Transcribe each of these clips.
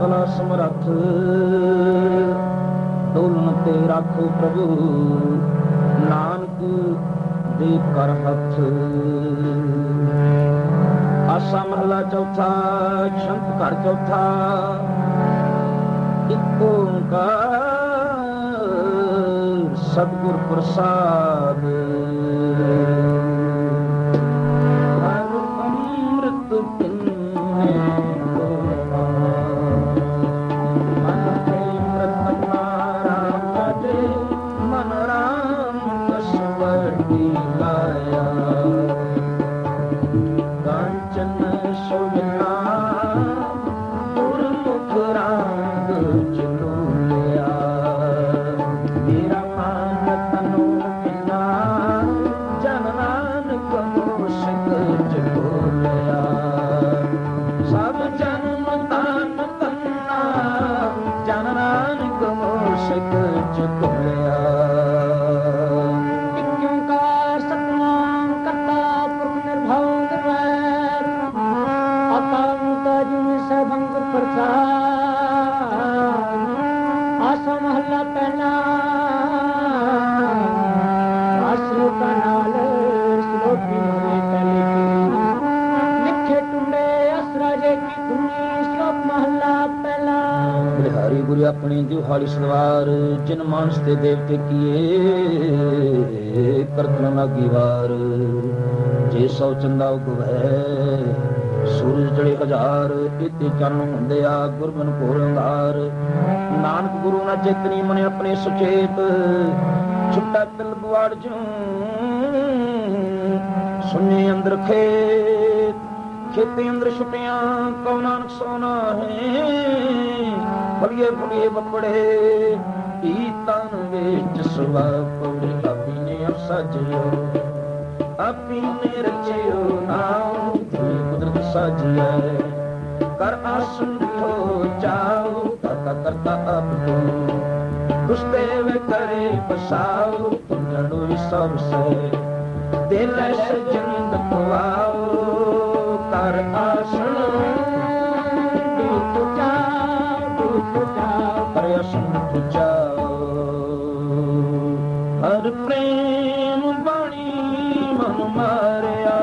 कला समरथ डोलन ते राखो प्रभु नानक दे कर हथ। आसा महला चौथा छंत घर चौथा एक ओंकार सतगुर प्रसाद। अमृत मन राम कसवटी लाया कांचन शोभना गुरमुख राग चलू लिया मेरा मान तनु बिना जन नानक मोशक चको लिया सब जन्म तान तन्ना जन नानक मोशक चको लिया। आसा महला पहला आसरो का नाल श्लोकी मोरे तले की लिखे टुंडे असराजे की धुनी श्लोक महला पहला। बिहारी गुरु अपनी दिहाड़ी सलवार जिन मानस ते देवते किए करतन लागी वार जे सौ चंदा उगवै सूरज जड़े हजार इते चन हुंदे आ गुरबन कोल अंगार। नानक गुरु ना चेतनी मने अपने सुचेत छुट्टा तिल बुआड़ जूं सुने अंदर खेत खेते अंदर छुटियां कौ नानक सोना है फलिए फुलिए बपड़े तन वेच सुवा पौड़े अपी ने सजियो अपी ने रचियो नाम कुदरत साजिया कर आसन हो जाओ करता करता अब तुम दुष्टे वे करे बसाओ तुम जड़ो सब से दिल से जिंद खुआओ कर आसन डूब जाओ कर आसन जाओ। हर प्रेम बाणी मन मारिया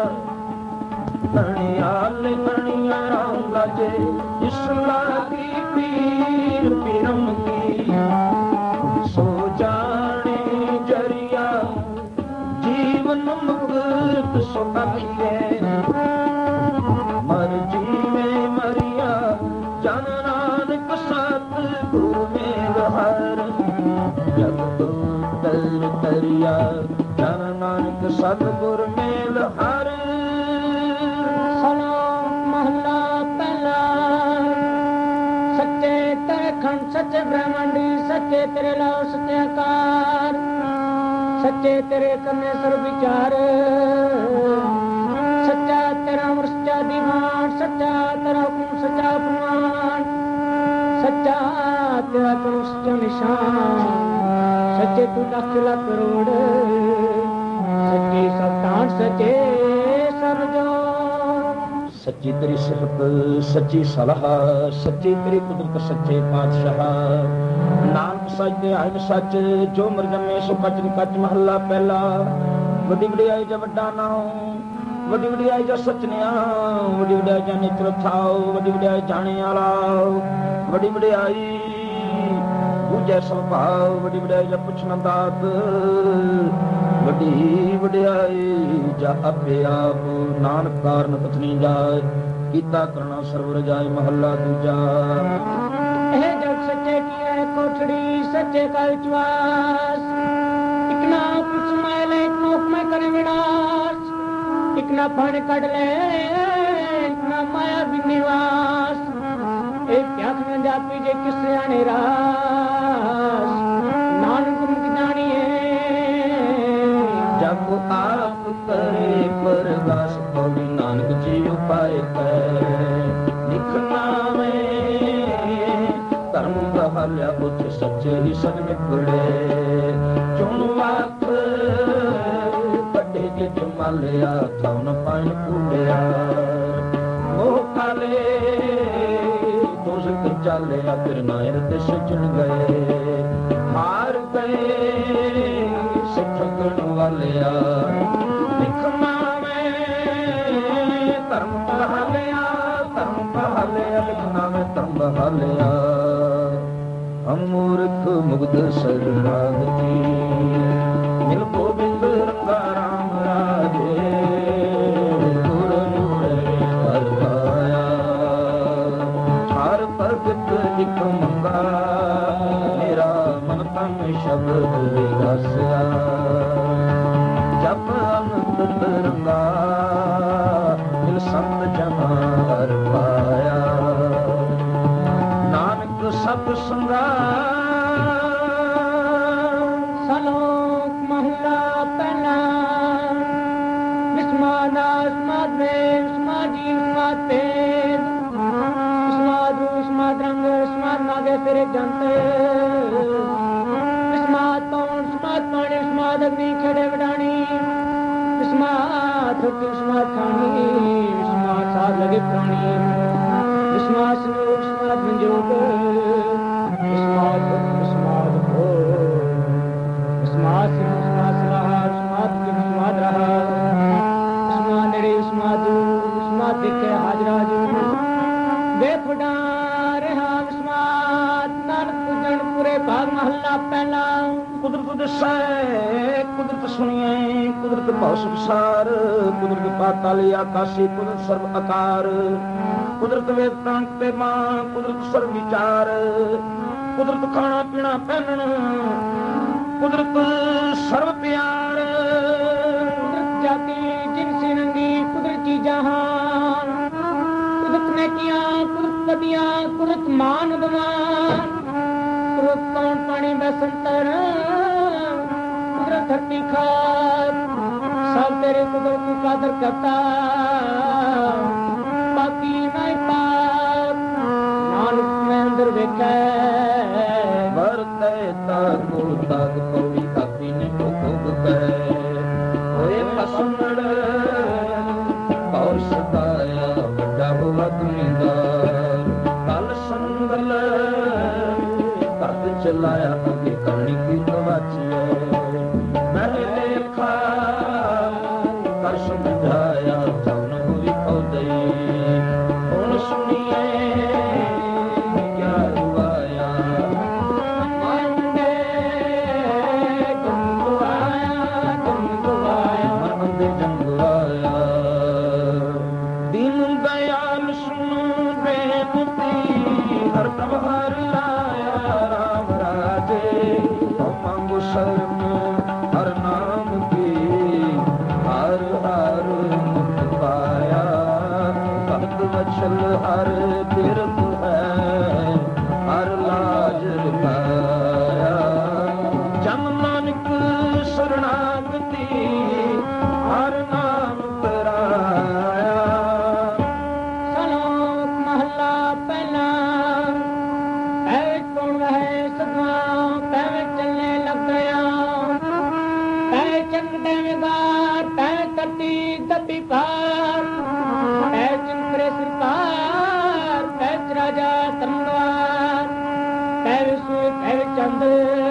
अणियाल अणिया राम लाजे इसला की पीर पीरम की सो जाने जरिया जीवन मुक्त सो आखिए मर जीवे मरिया जन नानक सतगुरु में बहार जग तो तर तरिया जन नानक सतगुरु में बहार। सच्चे ब्रह्मांडी सच्चे तेरे लाओ सच्चे आकार सच्चे तेरे करने सर्व विचार सच्चा तेरा अमर सच्चा दीवान सच्चा तेरा हुक्म सच्चा फरमान सच्चा तेरा करो सच्चा निशान सच्चे तू लाख लाख करोड़ सच्ची सप्तान सच्चे सरजो सच्ची तेरी सिफत सच्ची सलाह सच्ची तेरी कुदरत सच्चे पातशाह। नानक सच ते आइन सच जो मर जमे सो कच कच महला पहला वड्डी वड्याई जा वड्डा नाम वड्डी वड्याई जा सचनिया वड्डी वड्याई जा नेत्र थाओ वड्डी वड्याई जाने वाला वड्डी वड्याई दूजे स्वभाव वड्डी वड्याई जा पुछना दात वड्डी वड्याई जा अपे आप नानक कारण कथनी जाए कीता करना सर्वर जाए महला दूजा। जग सच्चे की है कोठड़ी सच्चे का विश्वास इकना कुछ मैले नोक में करे विनाश इकना फण कट ले इकना माया विनिवास एक त्याग में जापी जे किससे आने रास नानक मुख जानिए जब आप करे परगास पौड़ी नानक जी उपाय लिखना में धर्म बहाल्या उठ सच्चे ही सद में पड़े चुन वाक पटे के जमालिया था न पाइन कूड़िया मोह काले दोष चालिया फिर ना हिरदे सजन गए हार गए ठगण वालिया लिखना में धर्म बहालिया लिखना में धर्म बहालिया हम मूर्ख मुग्ध शरणागति मिल गोविंद रंगा राम राजे हर पाया हर प्रगट लिख मंगा मेरा मन तन शब्द विगासिया जप अनंत तरंगा मिल संत जमा हर पाया नानक सत संगा सलोक महला पहला विस्माद स्माद में स्माद जी स्माद पेद स्माद रू स्माद रंग स्माद नागे तेरे जानते स्माद पौन स्माद पानी स्माद अग्नि खेड़े वडानी स्माद धरती स्माद खानी स्माद साथ लगे प्राणी स्माद स्नूर स्माद मंजोग स्माद स्माद हो स्माद सिंह स्माद सलाह स्माद के स्माद रहा स्माद नरे स्माद स्माद देखे हाजरा जो बेफुडा रहा स्माद नानक पूजन पूरे भाग महला पहला कुदरत दसै कुदरत सुनिए कुदरत भाव संसार कुदरत पाताली आकाशी कुदरत सर्व आकार कुदरत वेद प्रांत पे मां कुदरत सर्व विचार कुदरत खाना पीना पहनना कुदरत सर्व प्यार कुदरत जाति जिनसी नंगी कुदरत की जहान कुदरत ने किया कुदरत पदियां कुदरत मान बमान कुदरत कौन पानी बसंतर कुदरत धरती खाद सब तेरे कुदरत की कादर करता बाकी नहीं पाप नानक में अंदर देखा वरते ताको ताक पौड़ी कापी ने भोग गए होए पसंद और सदाया बड़ा हुआ दुनियादार कल संगल तद चलाया आगे करनी की तवाची मैंने देखा कर समझाया जन हुई पौधई कौन सुनिए क्या रुआया दीन दयाल सुन बेनती हर प्रभार लाया राम राजे मांगो शरण हर नाम की हर हर मुक्त पाया भक्त वचल हर तीर्थ है हर लाज पाया जन नानक शरणागति हर नाम पराया सलोक महला पहला पैर कौन है सदमा पैर चलने लग गया पैर चंद गार पैर करती दबी पार पैर चिंकरे सिरपार पैर राजा तमवार पैर सूर्य पैर चंद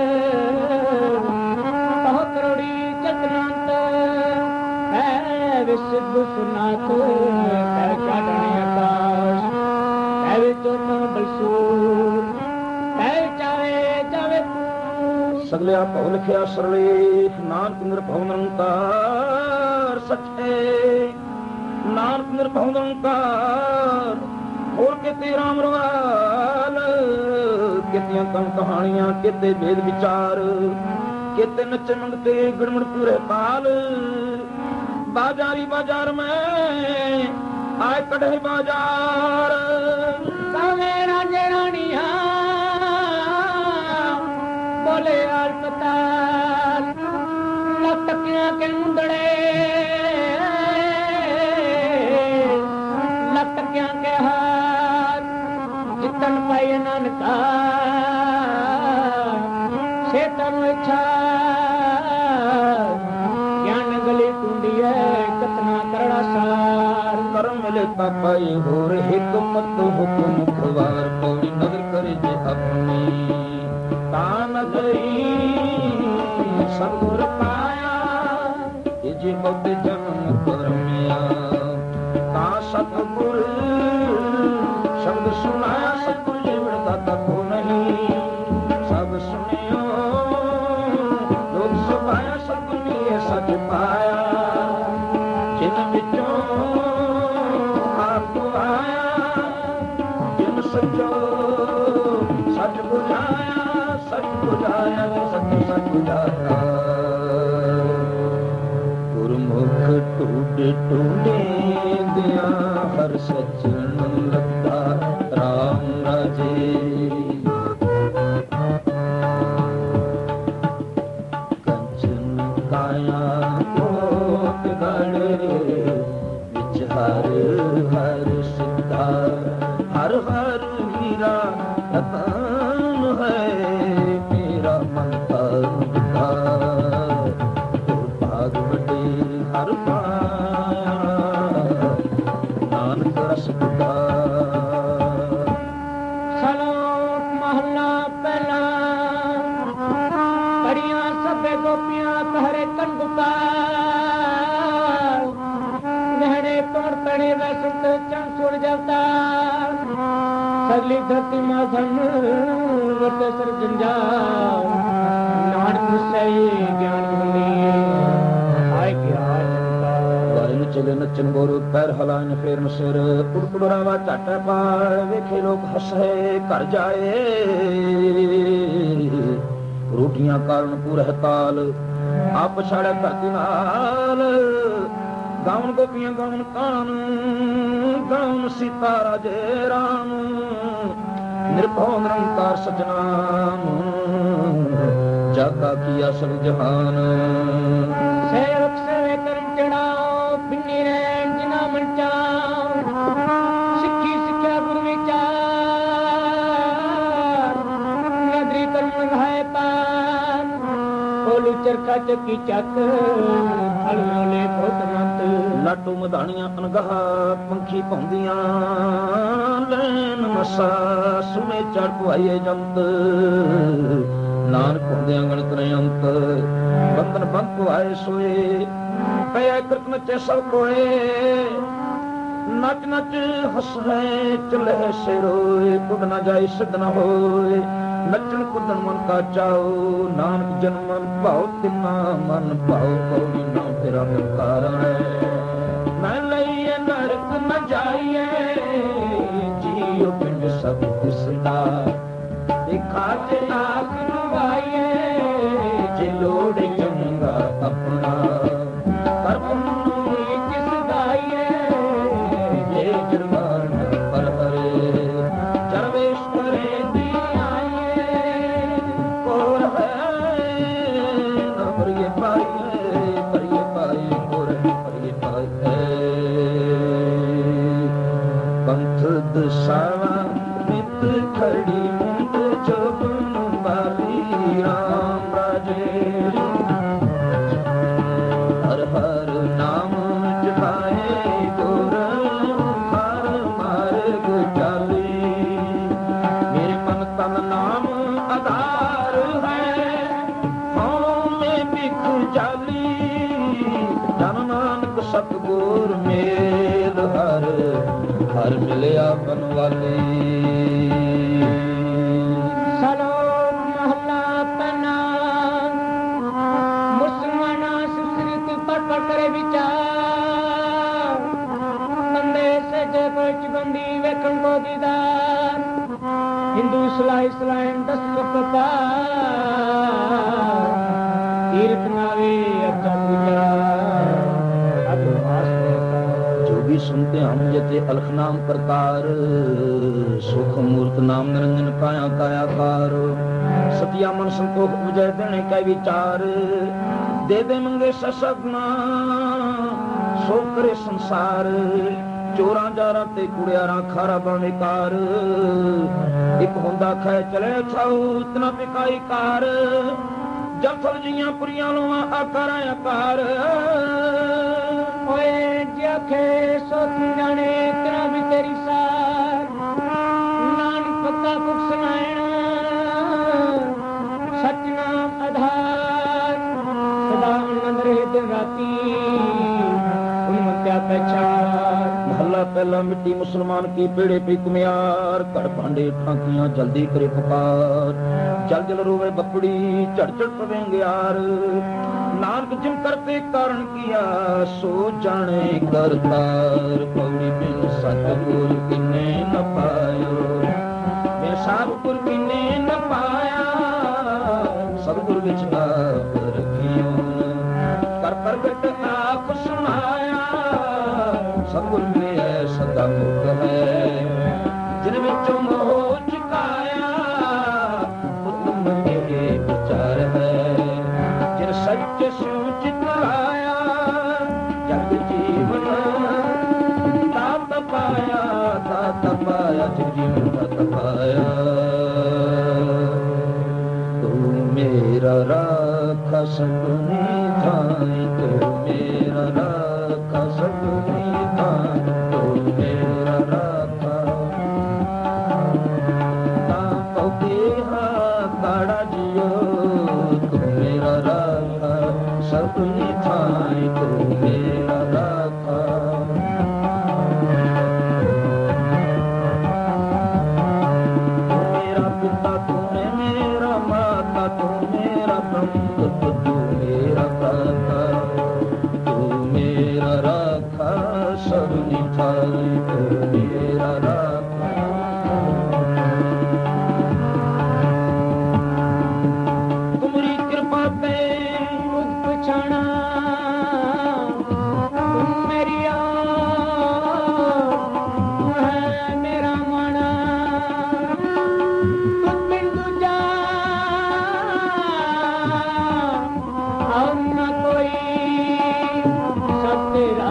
बहुत करोड़ी चतनांत पैर सिद्ध सुनाथ पैर काटने आकाश पैर चोनो बलसूर पैर चावे जावे सगले भव लिखिया सरले नानक निर्भव निरंकार सचे नानक निर्भव निरंकार खोल के ते राम रवाल कितियां कम कहानियां किते भेद विचार किते नचे मंगते गड़मड़ पूरे पाल बाजारी बाजार में आए कढ़े बाजार सावे राजे रानिया बोले यार पताल लटकिया के मुंदड़े लटकिया के हाथ जितन पाए नानका शेतन इच्छा ज्ञान गली टूंडी है कतना करड़ा सार कर्म लेता पाए होर हिकमत हुक्म खवार पौड़ी नजर करे जे अपनी ता नजरी सतगुर पाया जे बहुत जन्म करमिया ता सतगुर शब्द सुनाया सतगुर जीवन दाता को नहीं सब सुनियो लोग सुभाया सतगुर ने सच पाया जिन विचों आप आया जिन सचो सच बुझाया सच बुझाया गुरमुख टूटे टूटे दिया हर सचन लगता राम राजे कंचन काया कोट गढ़ विच हर हर सिद्धा हर हर हीरा रतन है मेरा मन का भाग बड़े हर पाया नानक रस बुधा सलोक महला पहला कड़ियां सबे गोपियां तहरे कंगुका नहने तोड़ तड़े वैसुत चंग सुर जवता सगली धरती माधन वर्ते सर जंजा नानक सही ज्ञान मिली आय क्या जनता ਵਾਇਨ ਚਲੇ ਨੱਚਨ ਗੋਰੂ ਪੈਰ ਹਲਾਇਨ ਫੇਰਨ ਸਿਰ ਉੜਪੜਾਵਾ ਝਟ ਪਾਲ ਵੇਖੇ ਲੋਕ ਹੱਸੇ ਘਰ ਜਾਏ ਰੋਟੀਆਂ ਕਾਰਨ ਪੂਰ ਹਤਾਲ ਆਪ ਛਾੜਿਆ ਧਰਤੀ ਨਾਲ ਗਾਉਣ ਗੋਪੀਆਂ ਗਾਉਣ ਕਾਨ ਗਾਉਣ ਸੀਤਾ ਰਾਜੇ ਰਾਮ ਨਿਰਭਉ ਨਿਰੰਕਾਰ ਸਜਨਾਮ ਜਾਗਾ ਕੀਆ ਸਭ ਜਹਾਨ सेवक सेवे करन चढ़ाओ पिन्नी रैन जिना मन चाओ सिक्खी सिक्ख्या गुरु विचार नदरी कर्म लगाए पान कोलू चरखा चक्की चक हल मोले बहुत मंत ਲਾਟੂ ਮਧਾਣੀਆਂ ਅਨਗਾਹ ਪੰਖੀ ਪਾਉਂਦੀਆਂ ਲੈਨ ਮਸਾ ਸੁਮੇ ਚੜ ਪੁਆਈਏ ਜੰਤ ਨਾਨਕ ਹੁੰਦਿਆਂ ਗਣਤ ਨੇ ਅੰਤ ਬੰਧਨ ਬੰਦ ਪੁਆਏ ਸੋਏ ਪਿਆ ਕਿਰਤ ਨਚੇ ਸਭ ਕੋਏ ਨੱਚ ਨੱਚ ਹੱਸੇ ਚਲੇ ਸਿਰੋਏ ਕੁਦ ਨਾ ਜਾਏ ਸਿੱਧ ਨਾ ਹੋਏ ਨੱਚਣ ਕੁੱਦਣ ਮਨ ਕਾ ਚਾਓ ਨਾਨਕ ਜਨਮ ਭਾਉ ਤਿੰਨਾ ਮਨ ਭਾਉ ਕੌੜੀ ਨਾ ਤੇਰਾ ਨਿਕਾਰਾ न लइए नरक न जाइए जियो पिंड सब दिसदा दिखा के नाक नवाइए जे लोड़ चंगा अपना पर पुन्नू किस गाइए ये जुर्मान पर हरे चरवेश करे दी आइए कोर है न परिए पाइए कोर परिए पाइए पंथ दशावा नित खड़ी मुंड जोगन बाली राम राजे हर हर नाम जपाए गुर हर मार्ग चाले मेरे मन तन नाम आधार है हूँ मैं बिख जाली जन नानक सतगुर मेल हर मिलिया बन वाली सलोक महला पहला मुसलमाना सुश्रित पर करे विचार बंदे से जय पहुंच बंदी वेखन को दीदार हिंदू सलाइन दस पता तीर्थ नावे अच्छा पूजा जोगी सुनते हम जते अलख नाम प्रकार सुख मूर्त नाम निरंजन काया कायाकार सतिया मन संतोष विजय देने का विचार दे दे मंगे ससगना सो करे संसार चोरा जारा ते कुड़ियारा खारा बावेकार एक हुंदा खै चले छाऊ इतना पिकाई कार जब फलजियां पुरियां लोवा आकार आकार ओए जखे सोत जाने राती उन्मत्या पहचान महला पहला मिट्टी मुसलमान की पेड़े पे कुमियार कर भांडे ठाकियां जल्दी करे पुकार जल जल रोवे बपड़ी चढ़ चढ़ पवेंगे यार नानक जिम करते कारण किया सो जाने करतार पौड़ी बिन सतगुर किने न पायो मैं सतगुर किने न पाया सतगुर विच आप रखियो कर प्रगट आप सुनाया सतगुर में सदा मुक्त है जिन विचों मोह चुकाया उत्तम के विचार है जिन सच सूचित आया जग जीवन दात पाया जग जीवन दात पाया तू मेरा राखा सगुनी थाई तू मेरा राखा सगुनी थाई तू मेरा राखा ताप के काड़ा जियो तू मेरा राखा सगुनी थाई तू मेरा राखा तू मेरा पिता तूने मेरा माता तू मेरा ब्रह्म तू मेरा दाता तू मेरा राखा सब निठाई तू मेरा राखा तुम्हारी कृपा पे मुझ पछाना तुम मेरी तू है मेरा माना तुम बिन दूजा और न कोई सब तेरा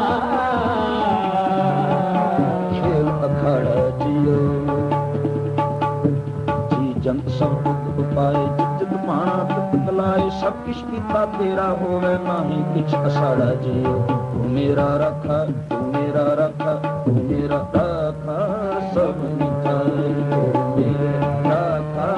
खेल अखाड़ा जियो जी जंत सब दुख उपाय जित पाना तित लाए सब किछ कीता तेरा होवे नाही किछ असाड़ा जियो तू मेरा राखा तू मेरा राखा तू मेरा राखा सब निठाई तू मेरा राखा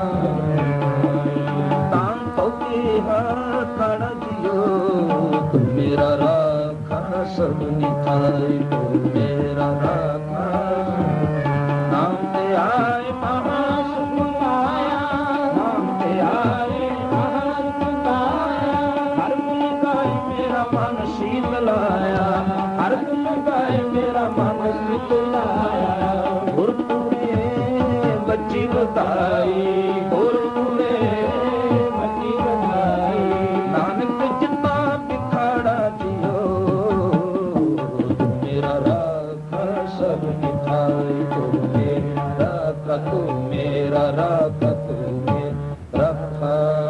तान तो के अखाड़ा जियो तू मेरा राखा सब निठाई तू मेरा राखा नाम ते आए महासुख पाया नाम ते आए महासुख पाया हर गुण गाए मेरा मन शीत लाया हर गुण गाए मेरा मन शीत लाया गुर पूरे बच्ची बताई गुर पूरे बच्ची बताई नानक जितना बिखाड़ा जियो तू मेरा राखा सब निठाई तू मेरा राखा तू मेरा राखा तू मेरा राखा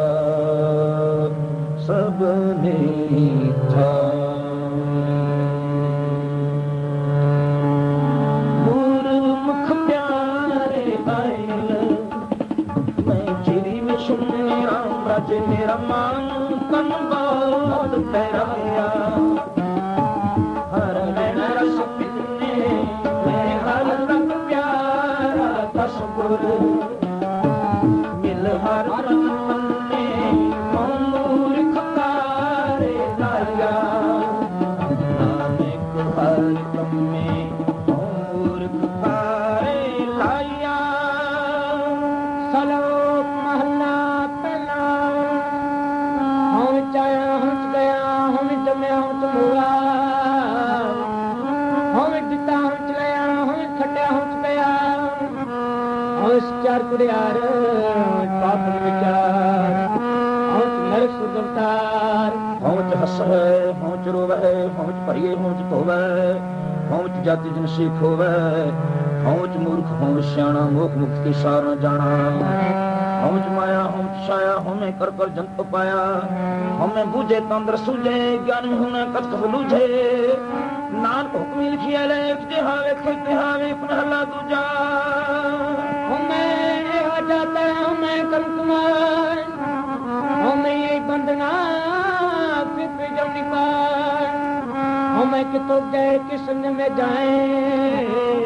सब निठाई गुरमुख प्यारे आयल मैं चिरी में सुने राम राज मेरा मान कन बहुत पैराया हर नैन रस पिन्ने मैं हर रंग प्यारा दस गुर मिल हर मन मन्ने मूर्ख तारे लाया नानक हर क्रम में मूर्ख तारे लाया सलोक महला पहला हम चाया हम गया हम जमया हम चमुआ हम दिता हम चलाया हम खट्या हम गया हम चार कुड़ियार पाप विचार हम नरक सुदवतार हौच हसै हौच रोवै हौच भरिए हौच धोवै हौच जाति जन सीख होवै हौच मूर्ख हौच सियाणा मोख मुक्त की सार न जाना हौच माया हौच छाया हमें कर कर जंत पाया हमें बूझे तंद्र सूझे ज्ञान में होने कथ कथ लूझे नानक हुक्म लिखिया ले जे हावे खोते हावे पहला दूजा हमें आ जाता है हमें कर कुमार हमें ये बंदना फिर पे जब निपार हमें कितो गए किस में जाए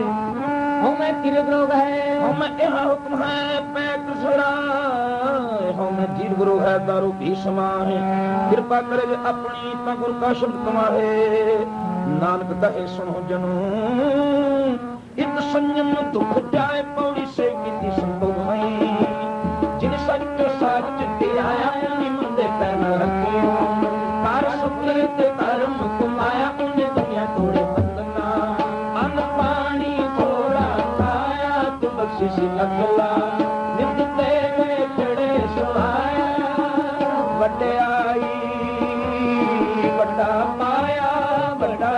हमें तिरक रोग है हमें यह हुक्म है पैक सुरा हमें धीर गुरु है दारू भी समाहे कृपा करे जे अपनी ता गुरु का शब्द कमाहे नानक कहे सुनो जनो इत संयम दुख जाए पौड़ी से कीती संभव नहीं जिन सच साच चिट्टे आया उन्हीं मंदे पैन रखियो तार सुखले ते धर्म कुमाया उन्हें दुनिया तोड़े बंदना अन्न पानी थोड़ा खाया तू बख्शिश लगला नित तेरे चढ़े सुहाया वड्डे आई वड्डा पाया वड्डा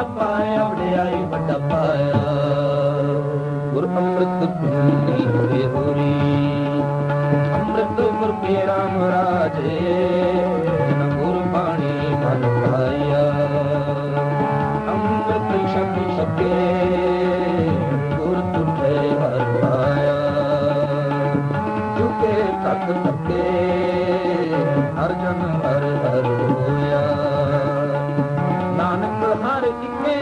पाया गुर अमृत पीनी हुए होरी अमृत गुर पे राम राजे जिन गुर बाणी मन पाया अमृत शक्ति सके गुर तुझे हर पाया झुके तक तके हर जन हर हर होया नानक हर इके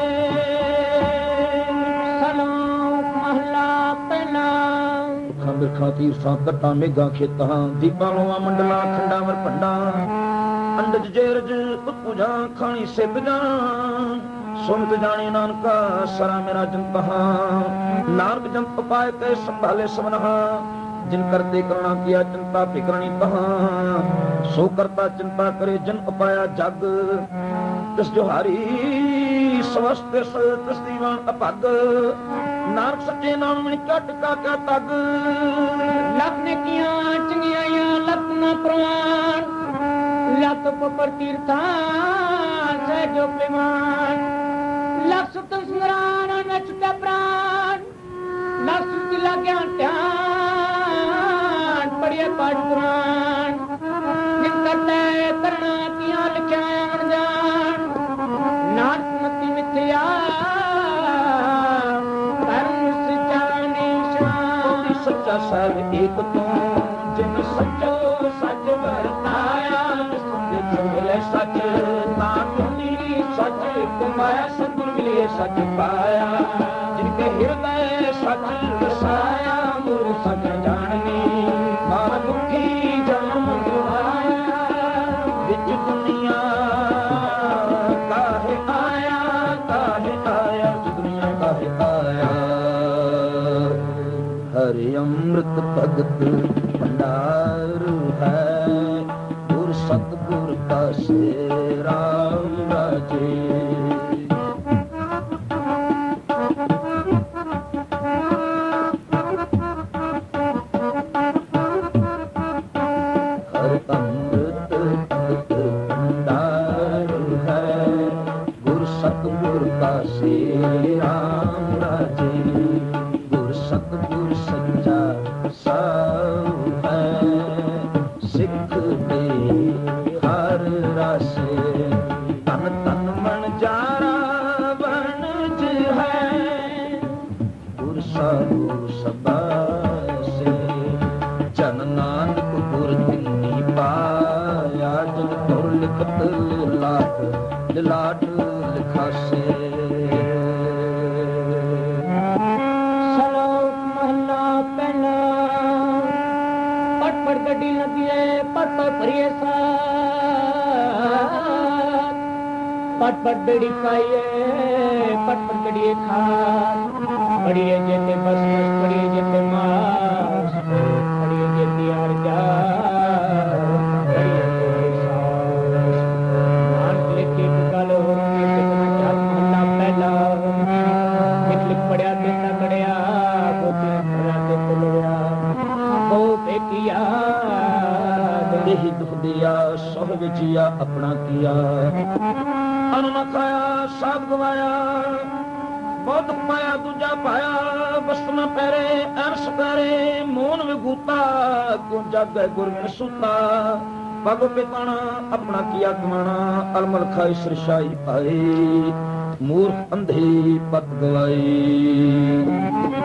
बिरखा तीरसा कटा मेघा खेता दीपा लोआ मंडला खंडावर पंडा अंडज जेरज उत्पुजा खानी सिबजा सुमत जाने नानका सरा मेरा जनता नानक जंप पाए के संभाले सबनहा जिन करते करुणा किया चिंता फिकरणी तहा सो करता चिंता करे जन उपाया जग तिस जोहारी स्वस्थ तिस दीवान अपग नानक सच्चे नाम में कट का क्या तग लख ने किया चंगियाया लख न प्राण लख पर तीर्था से जो प्रेमान लख सुतन सुंदरान न छुटा प्राण लख सुति लाग्या ध्यान पढ़िए पाठ पुराण जिन करते करना किया लिखा अनजान नानक मति मिथ्या सच्चा सब एक तू जिन सचो सच वरताया मिले सच नानी सच कुमाया सतगुर मिले सच पाया जिनके हृदय सच वसाया गुरु सच जाननी मार दुखी जन्म दुआया विच दुनिया काहे आया दुनिया काहे आया हरि अमृत भगत भंडार है गुर सतगुर का से राम राजे हरि अमृत भगत भंडार है गुर सतगुर का से राम राजे गुर सतगुर सच्चा सब है सिख दे हर रासे तन तन मन जारा बनज है गुर साधु सबा से जन नानक गुर तिन्नी पाया जन तुर लिखत लाट लिखासे गड्डी लगी है पट भरिए पट बेड़ी पाइए पट गड़िए खास बड़िए जेते बस बड़िए जेते मास बड़िए जेते हर जा बड़िए मान लेके गल हो रही है मोहल्ला पहला लिख पड़िया देता कड़िया गोते भरा दे पुलया वो बेटिया देही दुख दिया सोह विचिया अपना किया अनु न खाया सब गवाया बहुत पाया दूजा पाया वस्तु न पैरे अरस करे मोन विगूता क्यों जागे गुरबिन सुता पग पिताना अपना किया कमाना अलमल खाई सरशाई पाई मूर्ख अंधे पत गवाई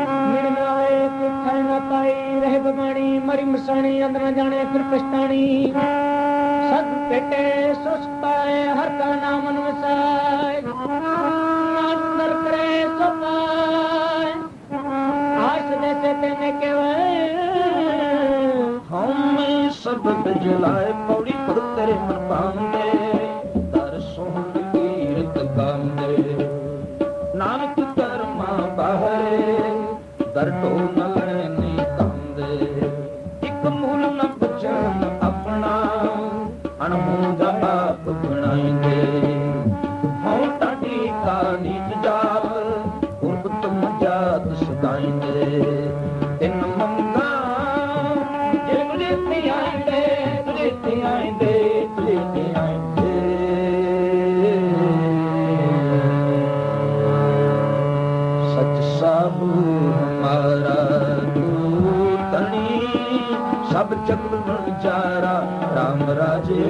रहे बगानी मरी मसानी अंदर न जाने फिर पछतानी सद पेटे सुस्ता है हर का नाम अनुसाय नानक करे सो पाए आज देते तेने केवल हम सब बिजलाए पौड़ी पर तेरे मन पांदे दर सोहन कीरत गांदे नानक कर्मा बाहरे दर टो न लेनी तांदे एक मूल न बचन अपना अणमूल आप बनाएंगे हों टाडी का नीच जाप उर्ब तुम जात सदाएंगे इन मंगा जे तुझे ते आएंगे तुझे ते आएंगे तुझे ते आएंगे सच साहू हमारा तू तनी सब जग मन जारा राम राजे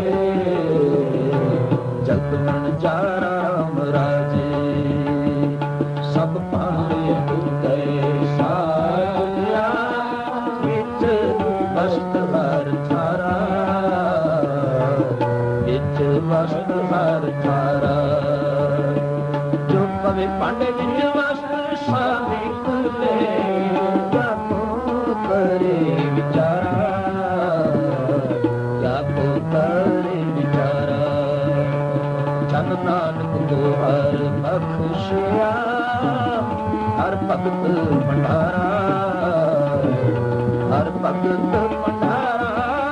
जग मन जारा राम राजे सब पांडे गए साया विच वस्त हर थारा विच वस्त हर थारा जो पवे पांडे विच वस्त सावे कुले क्या को करे विचारा क्या को करे विचारा जन नानक को हर बख्शिया हर भगत भंडारा हर भगत भंडारा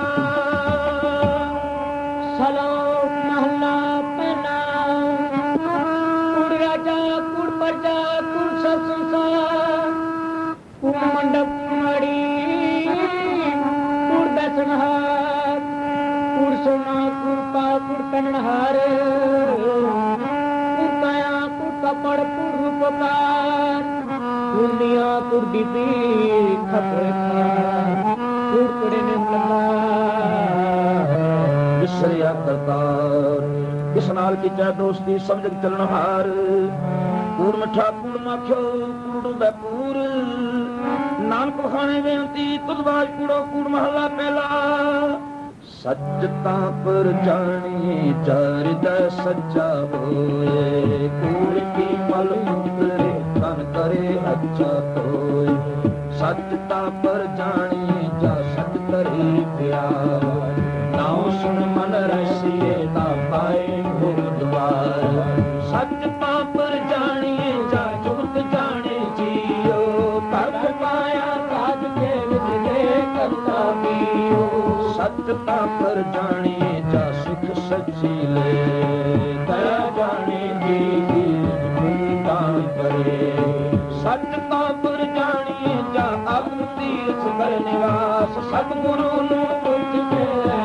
सलोक महला पहला कुड़ राजा कुड़ प्रजा कुड़ सब संसार कुड़ मंडप कुड़ी कुड़ दसनहार कुड़ सोना कुड़ पा कुड़ पहनहार कुड़ काया कुड़ कपड़ कुड़ रूपकार कुड़िया कुड़ दीदी खपड़े कुड़ कड़े ने विसरिया करतार किस नाल की चाह दोस्ती सब जग चलन हार कूड़ मिठा कूड़ माखियो कूड़ बैपूर नानक खाने बेनती तुदबाज कूड़ो कूड़ महला पहला सच्चता पर जानी चारिद सच्चा होए कूड़ की मल मुद्रे तन करे अच्छा होए सच्चता पर जानी जा सच करे प्यार नाउ सुन मन रसिए ना पाए गुरुद्वार सच्चता पर जानिए जा जुगत जाने जियो परख पाया साध के विदे करता मियो सच्चता पर जानिए जा सिख सच्ची ले दया जाने जी दान करे सच्चता पर जानिए जा अग्नि तीर्थ कर निवास सतगुरु नु तुझ के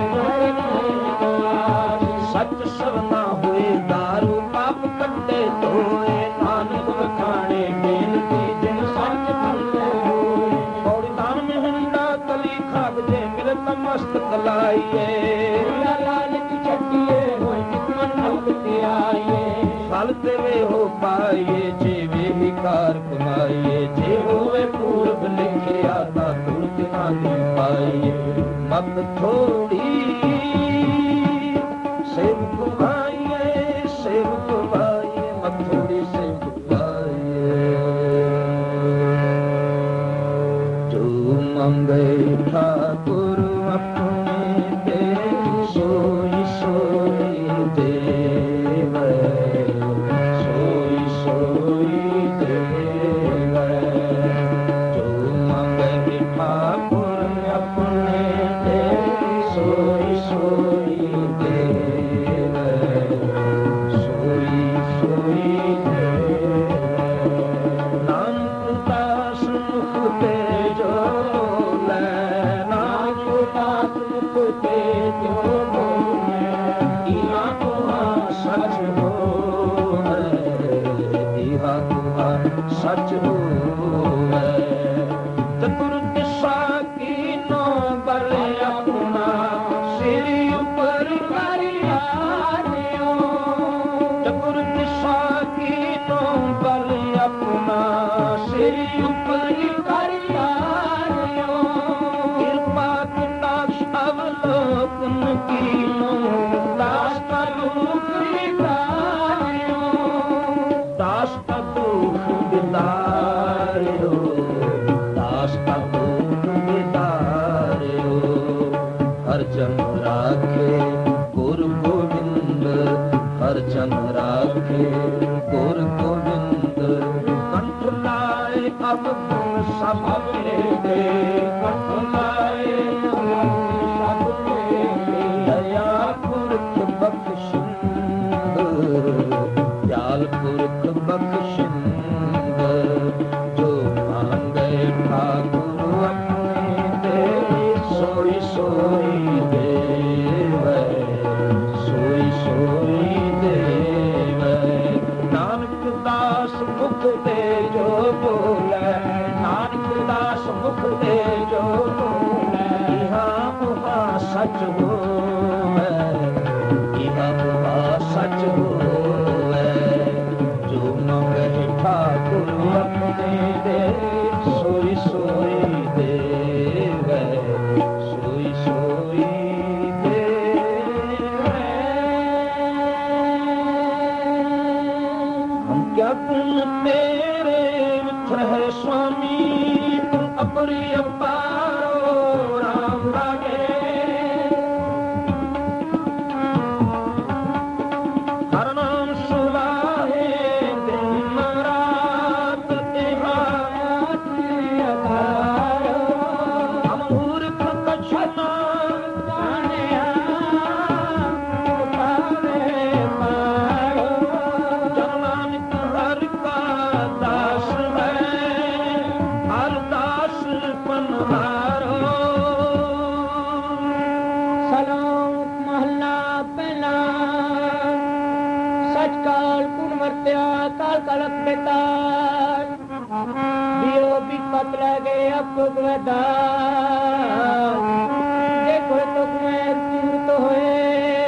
सच सवना हुए दारू पाप कट्टे धोए नानक खाने बेनती जिन सच फले होए और दान में हंडा कली खाग जे मिलत मस्त कलाइए लालच छटिए होए कितमन भक्ति आइए फल तेरे हो पाइए जे वे विकार कमाइए जे होवे पूर्व लिखे आता तुरत ना दे पाइए मत थोड़ी सेवक भाइये मथुरी सेवक भाइये जो मंगे ठाकुर अपने दे सोई सोई देव सोई सोई देव जो मंगे ठाकुर अपने दे सोई सोई देव सोई सोई देव नानक दास मुख ते जो बोले नानक दास मुख ते जो बोले इहा तुहा सच हो इहा तुहा सच हो चतुर दिशा की नो बल अपना सिर ऊपर करिया चतुर दिशा की नो बल अपना सिर ऊपर करिया कृपा कटाक्ष अवलोकन की नो दास का दुख बिदारियो दास का दुख बिदारियो दास का दुख बिदारियो हर राखे गुरु गोविंद हर जन राखे गुरु गोविंद कंठ लाए अब गुण सब मेरे कंठ लाए सब मेरे दया पुरख बख्शिंद दयाल पुरख बख्शिंद जो मांगे ठाकुर अपने दे सोई सोई देवे सोई सोई देवे नानक दास मुख दे जो बोले नानक दास मुख दे जो बोले यहाँ वहाँ सच होवे यहाँ वहाँ सच होवे जो मंगे ठाकुर अपने दे सोई सोई देवे सोई सोई देवे हम क्या गुण तेरे मित्र है स्वामी तुम अपरी अपारो राम रागे हर नाम सुलाहे दिन रात तिहाया हम मूर्ख कछु ना जाने पावे पारो जन नानक हर का दास है हर दास पनहारो सलाम महला पहला सच काल कुण वर्त्या काल कलक बेताल दियो विपत लगे अब गदाल देखो तो मैं दूर तो होए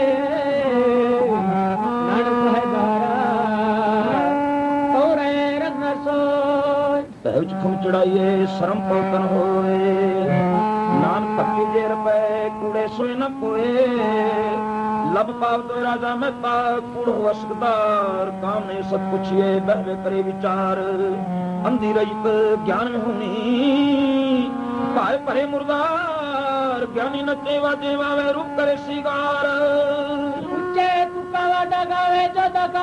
नानक है धारा तो रे रंग सोच सहज खुम चढ़ाइए शरम पौतन होए नान पक्की जेर पे कूड़े सोए न कोए लब पाव तो राजा में ता कूड़ हो असगदार काम ने सब पूछिए बहवे करे विचार अंधी रहित ज्ञान में होनी पाए परे मुर्दार ज्ञानी न चेवा जेवा वे रूप करे सिगार ऊंचे तू कावा डगावे जो दगा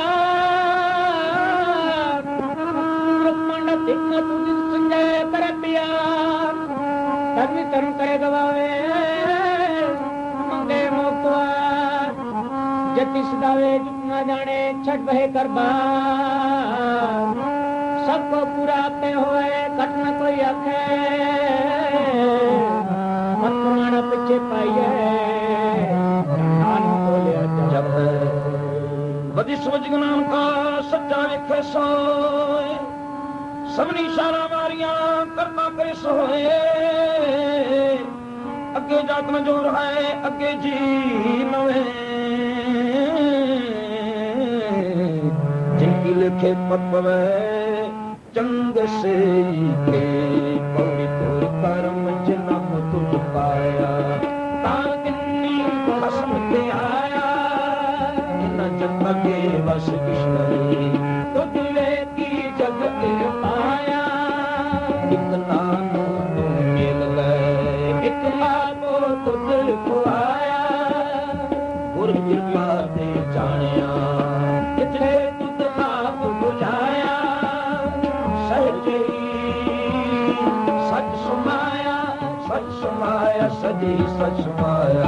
विचार रुक्मंड दिख तू जिस संजय करे प्यार धर्मी कर्म करे गवावे मंगे मोक्तवार जति सदावे जुट न जाने छठ बहे कर बार सबको पूरा पे होए घट न कोई आखे मत माना पीछे पाइए नानक बोले जब बदी समझ नाम का सच्चा लिखे सोए सबनी इशारा मारियां करना करे सोए अगे जात न जोर है अगे जी नवे जिनकी लिखे पद पवे चंग से के पौड़ी तोर कर्म जन्म तुझ पाया तार किन्नी खसम के आया न जग के बस कृष्ण तुझ वे की जग के पाया एक नाम मिल गए एक आपो तुझ को आया गुर कृपा दे जानिया कितने तुझ आप बुझाया सच सुमाया सजी सच सुमाया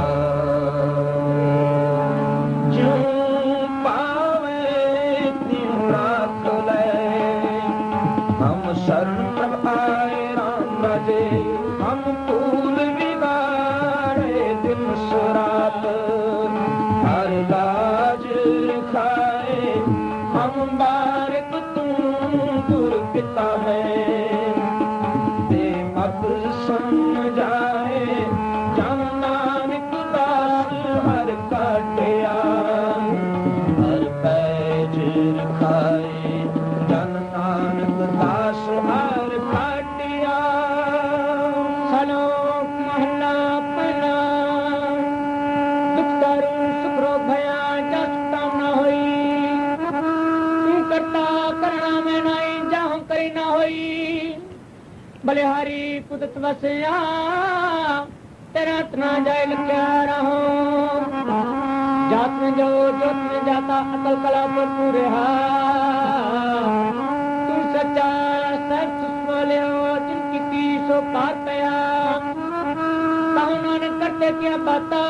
ज्यों पावे त्यों राख ले हम शरण प्रभ आए राम राजे हम फूल बिगाड़े दिन सुरात हर लाज खाए हम बारिक तू गुर पिता है दे मत समझाए जन नानक दास हर काटिया हर पैज खाए जन नानक दास हर काटिया सलोक महला पहला दुख दारुण सुख रोग भया जसता न होई तू करता करना में नहीं जाहूं करी न होई बलिहारी कुदरत वसिया तेरा तना जाय लख्या रहो जात में जो जोत में जाता अकल कला पर तू रहा तू सच्चा सच वाले हो जिनकी की सो पार पया उन्होंने करते क्या बाता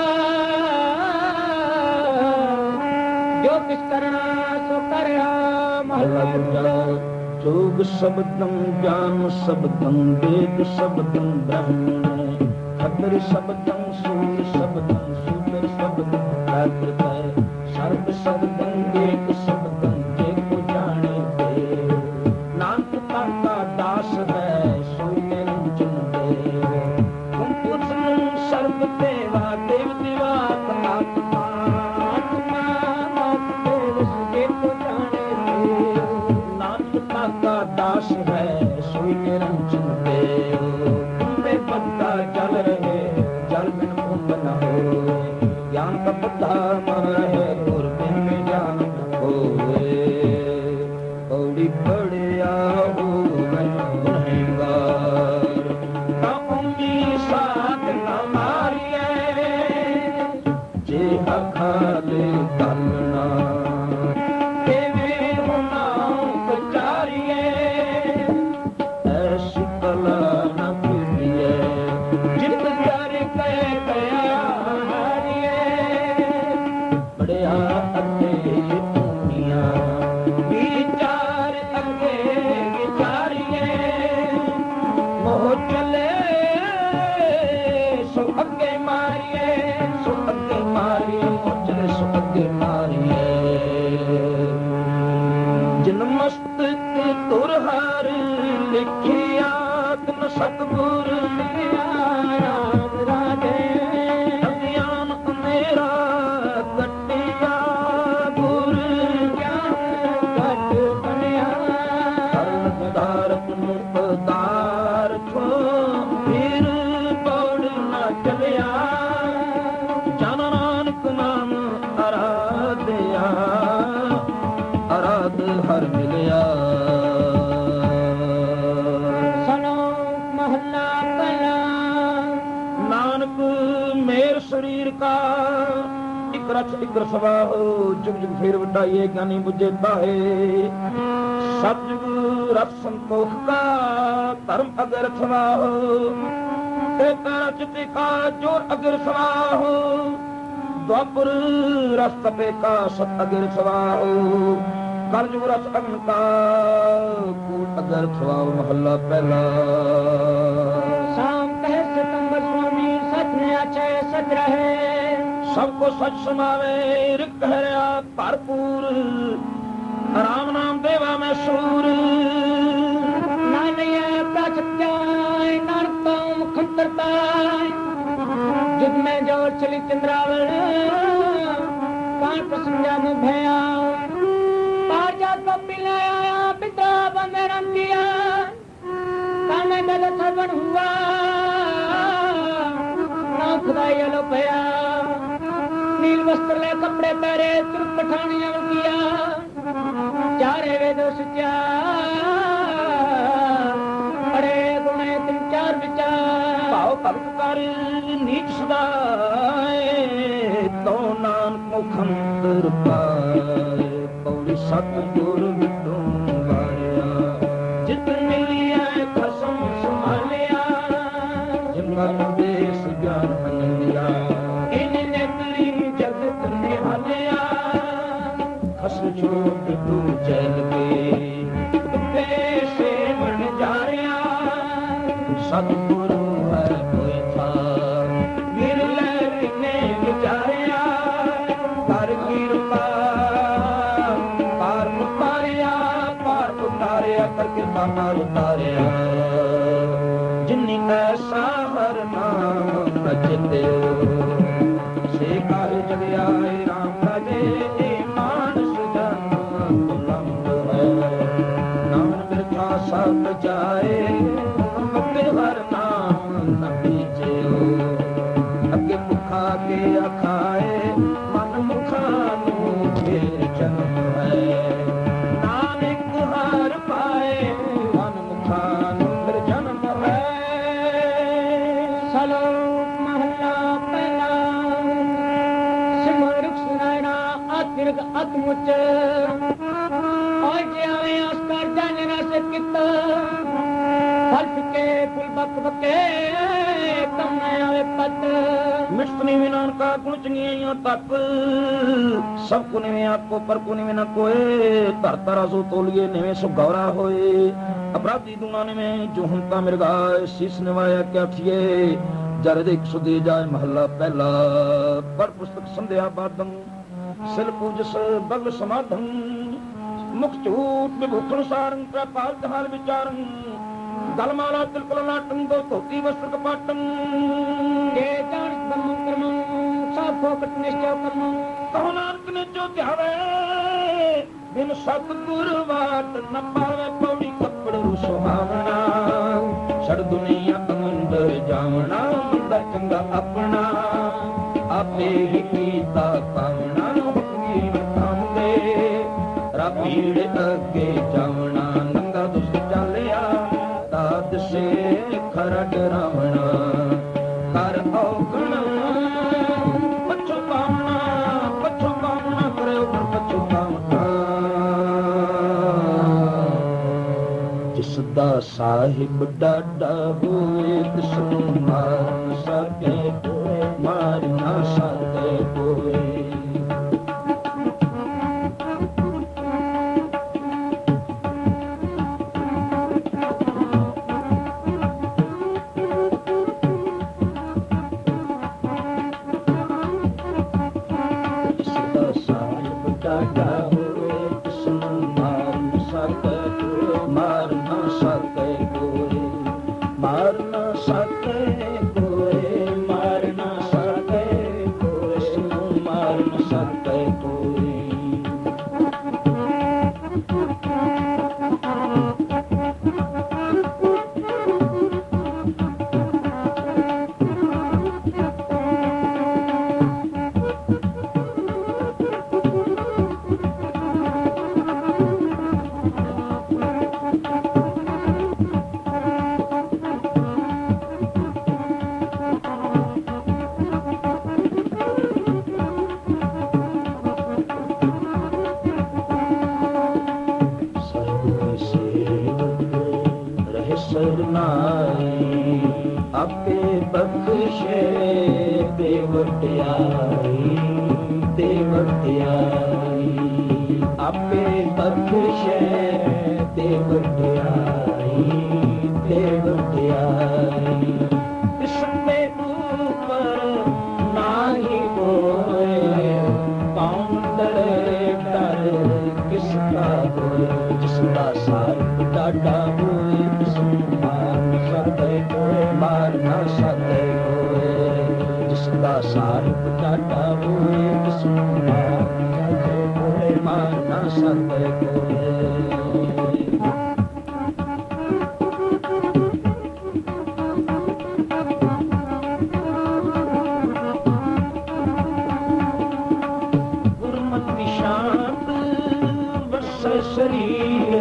जो किस करना सो कर महला जोग शब्दम ज्ञान शब्दम वेद शब्दम ब्रह्म खबर शब्दम सूर शब्दम सूत्र शब्दम प्राकृत सर्व शब्दम एक शब्दम जे को जाने दे नानक का दास है सोने निरंजन दे तुम पूछन सर्व देवा देव देवा आत्मा जे को जाने दे नानक का दास है सोई निरंजन देव तुम्हें बद्दा जल रहे जल बिन कुंभ न हो ज्ञान का बद्दा मन रहे और बिन में ज्ञान न होए पौड़ी पड़िया हो गुनहगार काउमी साथ न मारिए जे अखाले तलना सतगुर राधे अज्ञान मेरा कटिया गुर ज्ञान कट बनिया पदार्थ पदार्थ फिर दौड़ न चलिया जन नानक नाम आराध्या आराध हर मिलिया शरीर का एक रथ सवाह जुग जुग फिर वटाइए ज्ञानी बुझे ताहे सब जुग रथ संतोष का धर्म अगर सवाह चिते का जोर अगर सवाह द्वापर रस तपे का सत अगर सवाह कल जुग रस अग्न का कूट अगर सवाह महला पहला शाम कहे सितंबर स्वामी सच में अच्छे सच रहे सबको सच समावे रिक हरिया भरपूर राम नाम देवा में सूर नानैया प्राचत्याय नानकताओं मुखंतरताय जुग में जो चली चंद्रावल कान प्रसंजा में भया पारजात को पिलाया पिता बंदे राम किया काने दल सर्वन हुआ ना खुदाई लो भया नील वस्त्र ले कपड़े पहरे तुर्क पठानियां किया चारे वेदों सच्चा अरे गुणे तुम चार विचार भाव भक्त कर नीच सदाए तो नानक मुखंतर पाए पौड़ी सतगुर विटू वारिया जित मिलिया खसम संभालिया जिमन देश ज्ञान अनंदिया छोट तू चल के से बन जा रहा सतगुरु है कोई था गिरलर ने विचारिया कर कृपा पार उतारिया करके पार उतारिया जिन्नी ऐसा हर नाम रचते से कार जग आए राम राजे सब जाए हर नाम न पीछे अगे मुखा के अखाए मन मुखा फिर जन्म है नानक हर पाए मन मुखा फिर जन्म है सलोक मिर्ग अतमुच और जे आवे आस्कार जाने ना से कित फल फिके फुल बक बके कम आवे पत मिष्टनी विनान का गुण चंगिया तप सब को निवे आपको पर को निवे न कोए तर तरा सो तोलिए निवे सो गौरा होए अपराधी दुनाने में जो हमका मिर्गाए शीश निवाया क्या थिए जर देख सुदे जाए महला पहला पर पुस्तक संध्या बादम सिर पूजस बगल समाधम मुख चूट विभूषण सारंग प्रपाल जहाल विचारं गलमाला तिलकुल नाटं दो धोती वस्त्र कपाटं ये जान ब्रह्म कर्म सब फोकट निश्चय कर्म कहो नानक ने जो ध्यावे बिन सतगुरु बात न पावे पौड़ी कपड़ सुहावना छड़ दुनिया अंदर जावना मंदा चंगा अपना आपे ही कीता कामना हुक्मी काम दे रापीड़ अगे जावना नंगा दुष्ट चालिया ताद से खरा डरावना कर औगण पछो पावना करे ऊपर पछो पावना जिसदा साहिब डाडा होए तिसनु मार न सके मार न सके कोई आपे बख्शे देवटियाई आपे बख्शे देवटियाई इसमें ऊपर नाही होए पाउंडरे डर किसका होए जिसका सार डाडा होए मार न सके कोई जिसका साहिब डाटा हुए मार न सके कोई गुरमति शांत बस शरीर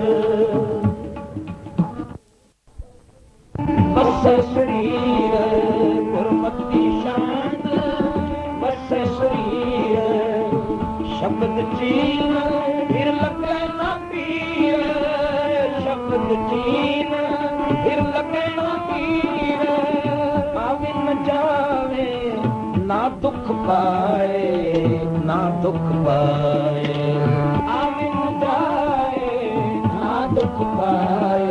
शरीर गुरमति शांत बस शरीर शब्द चीन फिर लगे ना पीर शब्द चीन फिर लगे ना पीर आवे न जावे ना दुख पाए ना दुख पाए आवे न जाए ना दुख पाए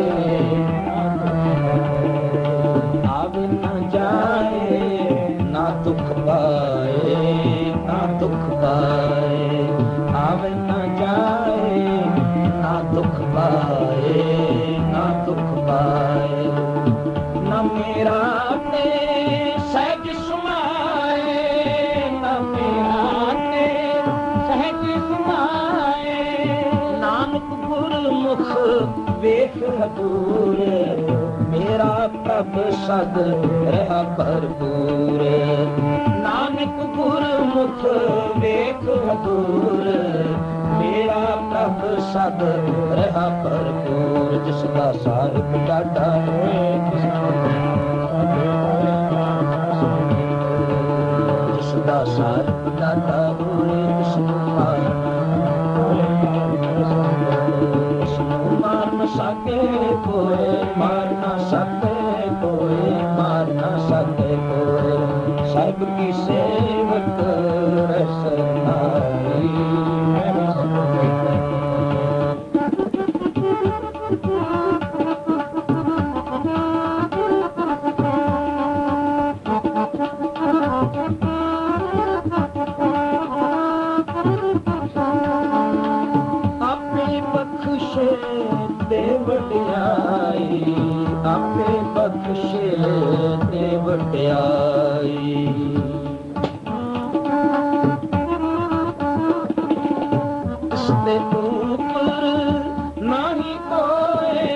ना दुख पाए ना दुख पाए आवे न जाए ना दुख पाए ना दुख पाए न मेरा ने सहज सुनाए न मेरा ने सहज सुनाए नानक गुरमुख वेख हदूर मेरा प्रभ सद रहा भरपूर नानक गुरमुख वेख हदूर मेरा प्रभ सद रहा भरपूर जिसका साहिब डाडा जिसका साहिब डाडा होए सके कोई, मार न सके कोई, मार न सके कोई। साहिब की सेवक रसनाई। आपे बख्शे दे वड्याई, आपे बख्शे दे वड्याई। इसते ऊपर नहीं कोई,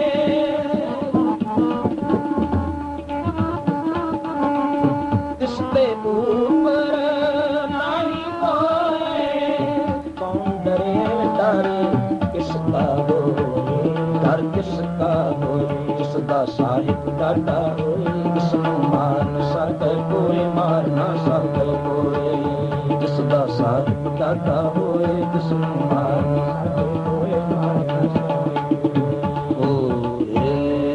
इसते ऊपर नहीं कोई। कौन डरे डर किसका हो, डर किसका हो, जिसदा साहिब डाटा हो, किसनू मार न सके कोई, मार न सके कोई। जिसदा साहिब डाटा होए, किसनू मार न सके कोई, मार न सके कोई।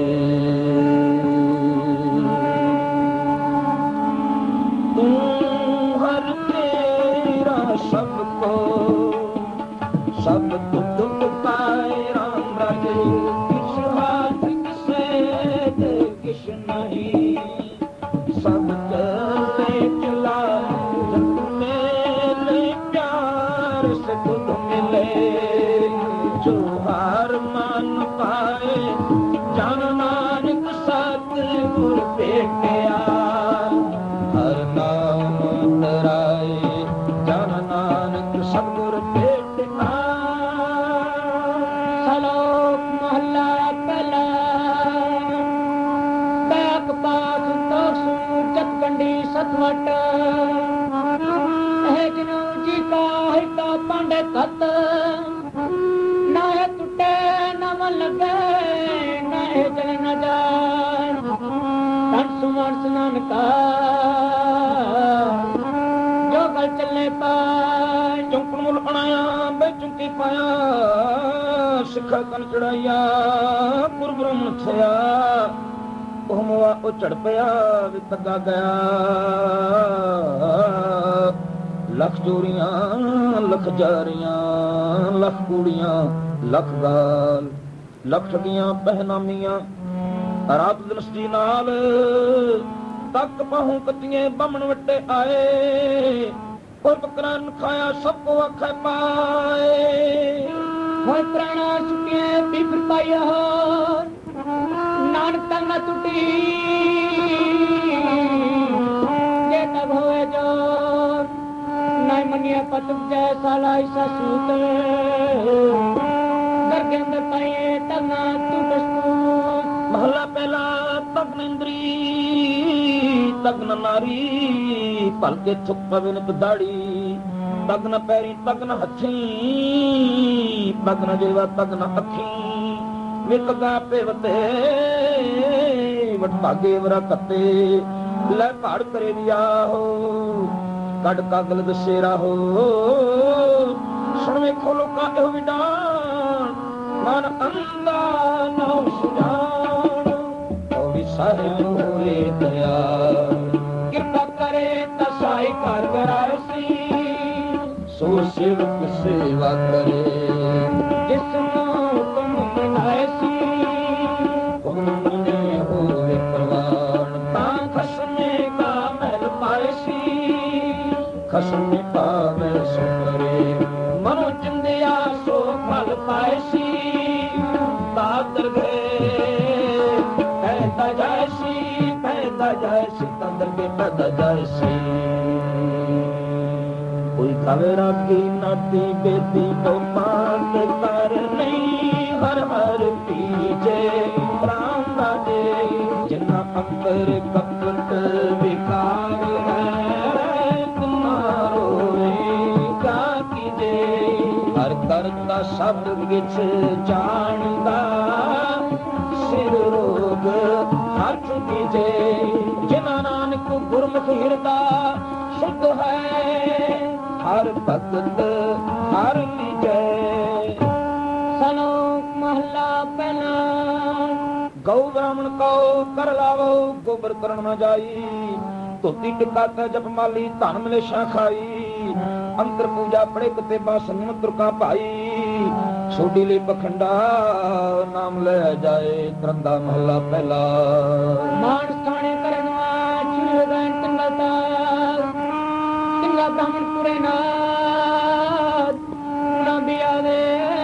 तू हर तेरा सबको, सब दुख पाए राम राजे। किस हाथ किसे दे किस नहीं, सब चलते चला जग मेले। प्यार से खुद मिले जो हार मान पाए। जान नानक सतगुर भेटिया, हर नाम तराए। जान नानक सतगुर भेटिया। ਸਲੋਕ ਮਹਲਾ ਪਹਿਲਾ। ਬੈਕ ਪਾਖ ਤੋਖ ਜਤ ਕੰਡੀ ਸਤਵਟ। ਇਹ ਜਨੂ ਜੀ ਕਾ ਹਿਤਾ ਪਾਂਡੇ ਤਤ। ਨਾ ਇਹ ਟੁੱਟੇ ਨਾ ਮਨ ਲੱਗੇ, ਨਾ ਇਹ ਜਲ ਨ ਜਾਏ। ਤਨ ਸੁਮਨ ਸਨਾਨ ਕਾ ਜੋ ਗਲ ਚੱਲੇ ਪਾਏ। ਚੌਂਕਣ ਮੁੱਲ ਅਣਾਇਆ ਬੈ ਚੁੰਕੀ ਪਾਇਆ। ਸਿੱਖਾ ਕਨ ਚੜਾਈਆ ਗੁਰ ਬ੍ਰਹਮਣ ਥਿਆ। ਉਹ ਮਵਾ ਉਹ ਝੜ ਪਿਆ ਵੀ ਤੱਗਾ ਗਿਆ। ਲੱਖ ਚੋਰੀਆਂ ਲੱਖ ਜਾਰੀਆਂ, ਲੱਖ ਕੂੜੀਆਂ ਲੱਖ ਗਾਲ, ਲੱਖ ਠਗੀਆਂ ਪਹਿਨਾਮੀਆਂ। ਰਾਤ ਦਿਨ ਸਤੀ ਨਾਲ ਤੱਕ ਪਾਹੂ ਕੱਤੀਏ ਬਾਹਮਣ ਵੱਟੇ ਆਏ। ਕੋਈ ਬੱਕਰਾ ਨ ਖਾਇਆ ਸਭ ਕੋ ਆਖੇ ਪਾਏ। ਹੋਏ ਪ੍ਰਾਣਾ ਸੁਟਿਆ ਪੀਪਰ ਪਾਇਆ। ਨਾਨਕ ਤਨ ਨਾ ਟੁੱਟੀ ਜੇ ਤਬ ਹੋਏ ਜੋ। ਨਾਇ ਮੰਨਿਆ ਪਤਕ ਜੈਸਾ ਲਾਇਸਾ ਸੂਤ। ਦਰਗੇ ਅੰਦਰ ਪਾਏ ਤਨਾ ਟੁੱਟ ਸੂਤ। ਮਹਲਾ ਪਹਿਲਾ ਤਗਨ ਇੰਦਰੀ ਤਗਨ ਨਾਰੀ। ਭਲਕੇ ਥੁੱਕ ਪਵੇ ਨਿਤ ਦਾੜੀ। ਤਗਨ ਪੈਰੀ ਤਗਨ ਹੱਥੀ, ਤਗਨ ਜੀਵਾ ਤਗਨ ਅੱਖੀ। ਵਿਕ ਗਾ ਪੇਵਤੇ ਵਟ ਭਾਗੇ ਵਰਾ ਕੱਤੇ। ਲੈ ਭਾੜ ਕਰੇ ਦਿਆ ਹੋ ਕੱਢ ਕਾਗਲ ਦਸੇਰਾ ਹੋ। ਸੁਣ ਵੇਖੋ ਲੋਕਾਂ ਇਹੋ ਵਿਡਾਣ। ਮਨ ਅੰਦਾ ਨਾ ਸੁਜਾਨ। ਉਹ ਵੀ ਸਾਹਿਬ ਹੋਏ ਦਇਆ। ਕਿਰਪਾ ਕਰੇ ਤਾਂ ਸਾਈ ਘਰ ਗਰਾਸੀ। ਸੋ ਸੇਵਕ ਸੇਵਾ ਕਰੇ ਜਿਸ ਨੂੰ ਹੁਕਮ ਮਨਾਏ ਸੀ। ਹੁਕਮ ਮੰਨੇ ਹੋਵੇ ਪ੍ਰਵਾਨ। ਤਾਂ ਖਸਮੇ ਕਾ ਮਹਿਲ ਪਾਏ ਸੀ। ਖਸਮ ਪਾਵੇ ਸੋ ਕਰੇ। ਮਨੋ ਚਿੰਦਿਆ ਸੋ ਫਲ ਪਾਏ ਸੀ। ਦਾਦਰ ਗਏ ਪੈਦਾ ਜਾਏ ਸੀ। ਪੈਦਾ ਜਾਏ ਸੀ ਤੰਦਰ ਕੇ ਪੈਦਾ ਜਾਏ ਸੀ। ਕੋਈ ਖਾਵੇ ਰਾਗੀ ਨਾਤੀ ਬੇਦੀ ਤੋਂ ਪਾਤ ਕਰ ਨਹੀਂ। ਹਰ ਹਰ ਪੀਜੇ ਪ੍ਰਾਨ ਦਾ ਦੇ। ਜਿੰਨਾ ਅੰਦਰ ਕਪਟ ਵਿਕਾਰ ਹੈ ਤੁਮਾਰੋਏ ਕਾ ਕੀਜੇ। ਹਰ ਕਰਤਾ ਸਭ ਵਿੱਚ ਜਾਣਦਾ। ਸਿਰ ਰੋਗ ਹੱਥ ਕੀਜੇ। ਜਿਨਾ ਨਾਨਕ ਗੁਰਮੁਖ ਹਿਰਦਾ ਸ਼ੁੱਧ ਹੈ। ਹਰ ਭਗਤ ਹਰ ਲੀਜੈ। ਸਲੋਕ ਮਹਲਾ ਪਹਿਲਾ। ब्राह्मण को कर लावो गोबर करण न जाई धोती टिक्का ते जप माली धन मलेशा खाई अंतर पूजा पड़े कते बासन तुरका भाई सोडी ले पखंडा नाम ले जाए तरंदा महला पहला मानस थाने करनवा चुरे गए तंगलता तिंगा ब्राह्मण पुरे नाथ ना बिया दे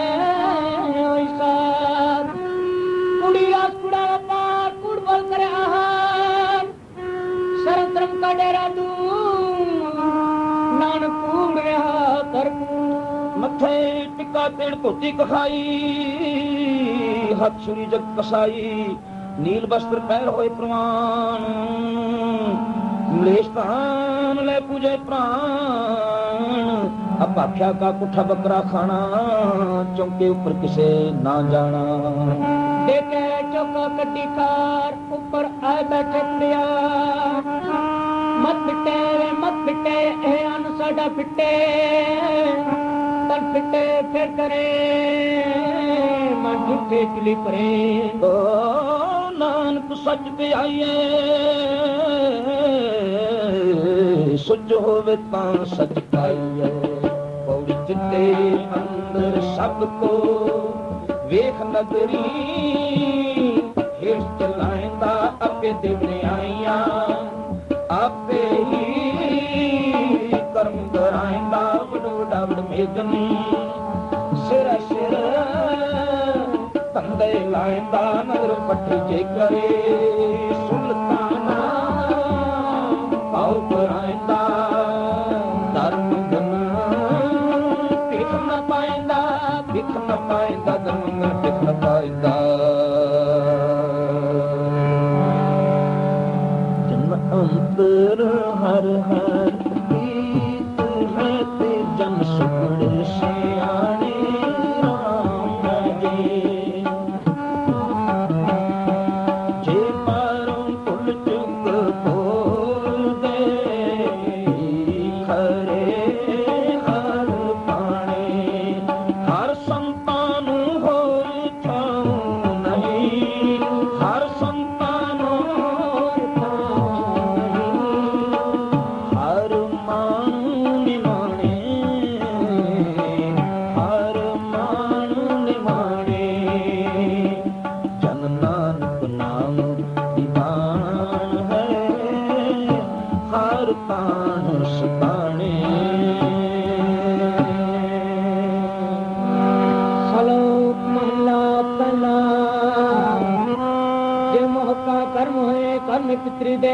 साथ कुड़ी रात कुड़ा पार कुड़ बल करे आहार सरंतरम का डेरा तू नानक कूड़ रहा कर मथे टिक्का तेड़ धोती कखाई हाथ छुरी जग कसाई नील वस्त्र पहर होए प्रवान मलेशतान ले पूजे प्राण अब आख्या का कुठा बकरा खाना चौके ऊपर किसे ना जाना देखे चौका कड्डी कार ऊपर आए बैठे पिया मत पिटे ए अन साडा पिटे तन पिटे फिर करे मन झूठे चली परे ओ नानक सच पे आइए सुच होवे तां सच पाइए पौड़ी चिट्टे अंदर सबको वेख नगरी हेठ चलाइंदा आपे देवने आइया आपे ही कर्म कराइंदा वडोड़ा वड मेदनी सिर सिर तंदे लाइंदा नगर पट्टी जे करे सुल्ताना पाव कराइंदा धर्म गन पिख न पाइंदा धर्म पिख न पाइंदा जन्म अंतर हर हर गीत है ते जन सुगड़ सियाणे राम जी जे पारों पुल चुक बोल दे खरे हर पाणे हर संतानु होर थाऊं नहीं हर संतानु होर थाऊं हर मानु निमाणे हर मानु निमाणे जन नानक नाम दीवान है हर तान सुताने सलोक महला पहला जे मोह का कर्म है कर्म पितृ दे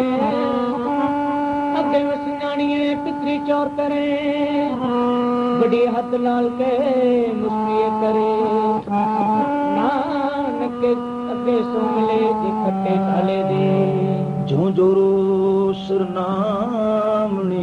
अगे सियाणिए पितृ चोर करे बड़ी हद लाल के मुस्किए करे नानक के अगे सो मिले जे खट्टे थाले दे जो जोरो सरनामणी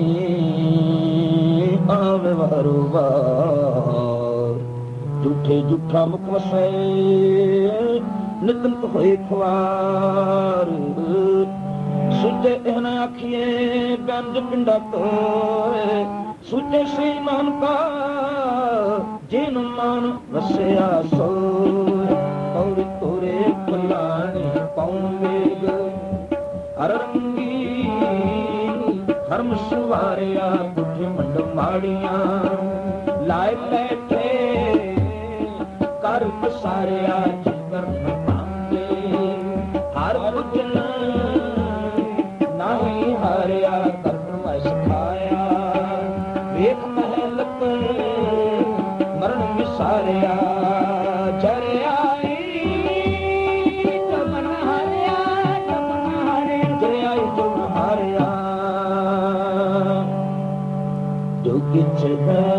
आवे वारो वार झूठे झूठा मुख वसे नितंत होए खुआर सुजे एहन आखिए व्यंज पिंडा तोए सुजे श्री मान का जिन मान वसया सोए और तोरे फलानी पाउन वेग अरंगी धर्म सुवारिया कुछ मंड माड़िया लाए बैठे कर पसारिया जिकर पांगे हर बुझन नहीं हारिया कर्म में सिखाया वेख महल पर मरण विसारिया जरे आई जमन हारिया जरे आई जमन हारिया जो किछ है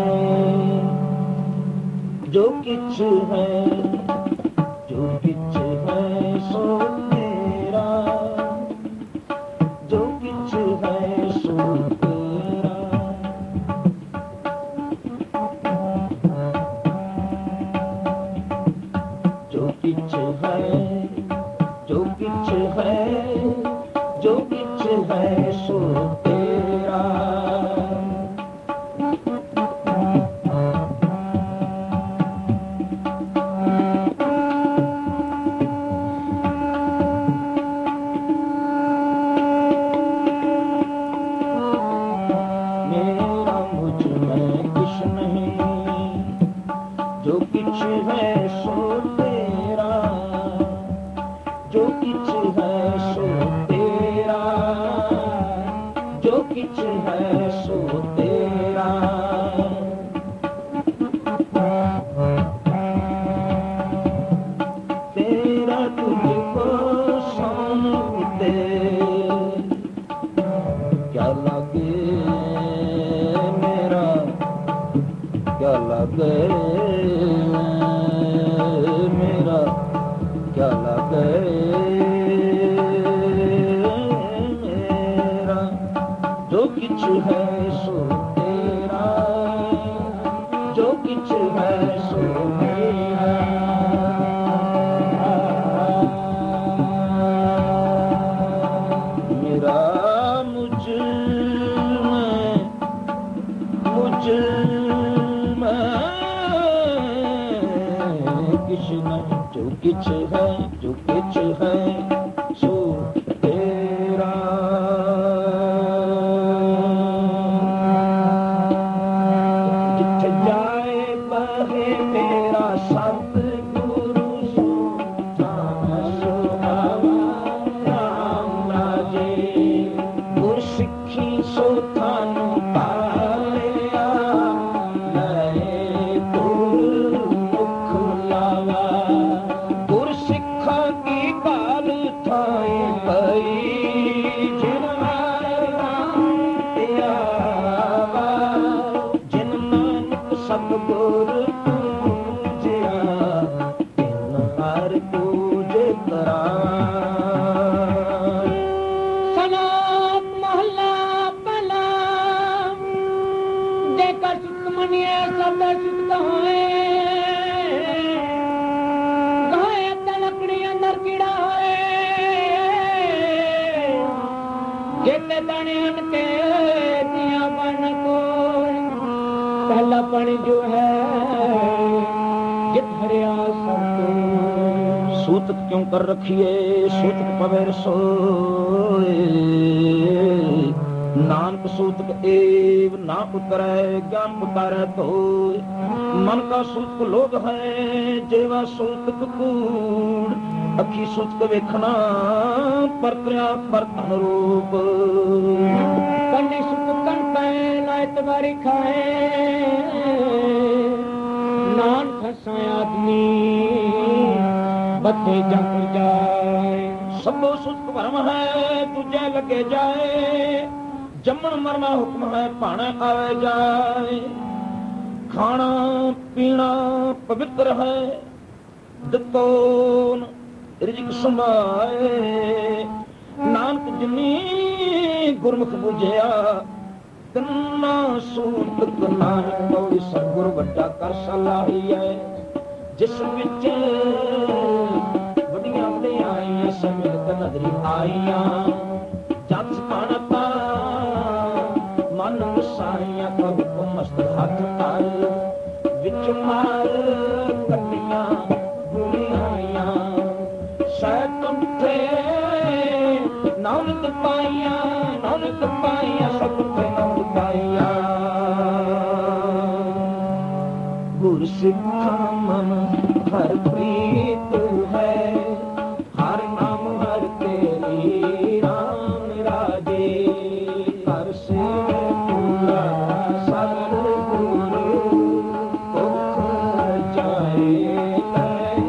जो किछ है जो किछ है सो तेरा जो किछ है सो तेरा जो किछ है जो किछ है जो किछ है सो तेरा लागे मेरा क्या लागे मेरा जो किछ है सो तेरा जो किछ है सो मेरा मेरा मुझ में किछ नहीं जो किछ है सो तेरा जिथे जाए बहे तेरा सतगुरु सुठावा राम राजे गुर सिੱਖੀ सो थानू पालिया ले गुर मुख लावा गुर सिੱਖਾਂ की बाल थाई पई जिन आवा जिन नानक सतगुर पूजिया तिन हर पूजे करा सनात महला पहला जेकर सुख मनिए सब सुख होए गाय ते लकड़ी अंदर कीड़ा होए जेते दाने के दिया बन को पहला पानी जो है जित हरिया सब सूतक क्यों कर रखिए सूतक पवे रसोए नानक सूतक एव ना उतरै ज्ञान उतारै तो मन का सूतक लोभ है जेवा सूतक कूड़ अखी सूतक वेखना परत्रिया पर अनुरूप कन्ने सुख कन पे लायत बारी खाए नान फसा आदमी बथे जम जाए सबो सूतक भरम है तुझे लगे जाए जमन मरना हुक्म है भाने आवे जाए खाना पीना पवित्र है दितो रिजिक संभाए नानक जिनी गुरमुख बुझिया तिन्ना सूतक नानक पौड़ी सतगुर वड्डा कर सलाही है जिस विच वड्डियां वड्डियां समित नजरी आईयां जत सखाणता मन वसाइयां कब को मस्त हाथ ताल विच मार कटियां बुढ़ियां सैतन थे नौनक पाइयां सब थे नौनक पाइयां गुर सिखा मन हर प्रीत है हर नाम हर तेरी राम राजे हर से पूरा सगर गुरु भुख जाए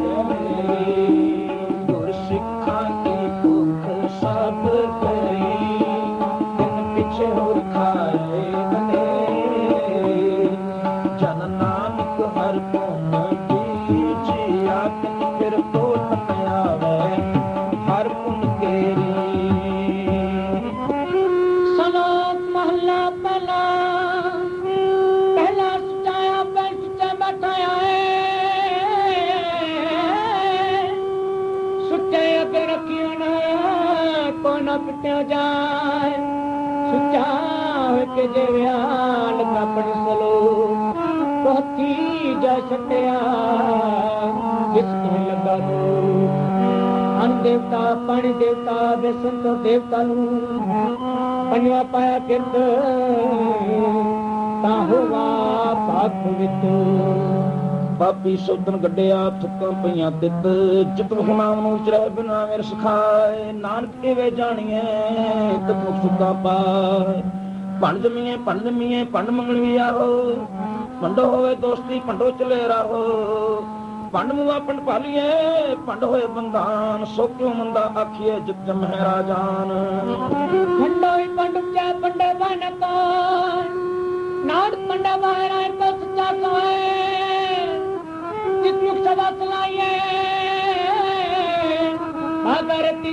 गुर सिखा की भुख सब गई दिन पीछे हो खाए जन नानक हर पुन दीजिया फिर तो आवे हर पुन केरी सनात महला पहला पहला सुचाया पर सुचा बैठाया सुचे अगे रखियो ना को न पिटिया जाए सुचा के जेव्याल का पड़ सलो पहुंची जा छटिया जिसको लगा दो अन देवता पानी देवता बेसन तो देवता नू पंजवा पाया किरत ता होवा भाग वित पापी सौदन गड्डिया थुक्कां पईयां तित जित हुनाम ਨੂੰ ਚਰਹਿ ਬਿਨਾ ਮੇਰ ਸਿਖਾਏ ਨਾਨਕ ਕਿਵੇਂ ਜਾਣੀਏ ਤਤ ਮੁਖ ਸੁੱਤਾ ਪਾਏ ਭੰਡ ਜਮੀਏ ਭੰਡ ਮੰਗਣ ਵੀ ਆਹੋ ਭੰਡੋ ਹੋਵੇ ਦੋਸਤੀ ਭੰਡੋ ਚਲੇ ਰਹੋ ਭੰਡ ਮੁਆ ਭੰਡ ਭਾਲੀਏ ਭੰਡ ਹੋਏ ਬੰਦਾਨ ਸੋ ਕਿਉ ਮੰਦਾ ਆਖੀਏ ਜਿਤ ਜਮਹਿ ਰਾਜਾਨ ਭੰਡੋ ਹੀ ਭੰਡ ਚਾ ਭੰਡੇ ਬਨ ਕੋ ਨਾੜ ਭੰਡਾ ਵਾਰਾ ਕੋ ਸੱਚਾ ਕੋਏ जितमुख सदा चलाइए भागरती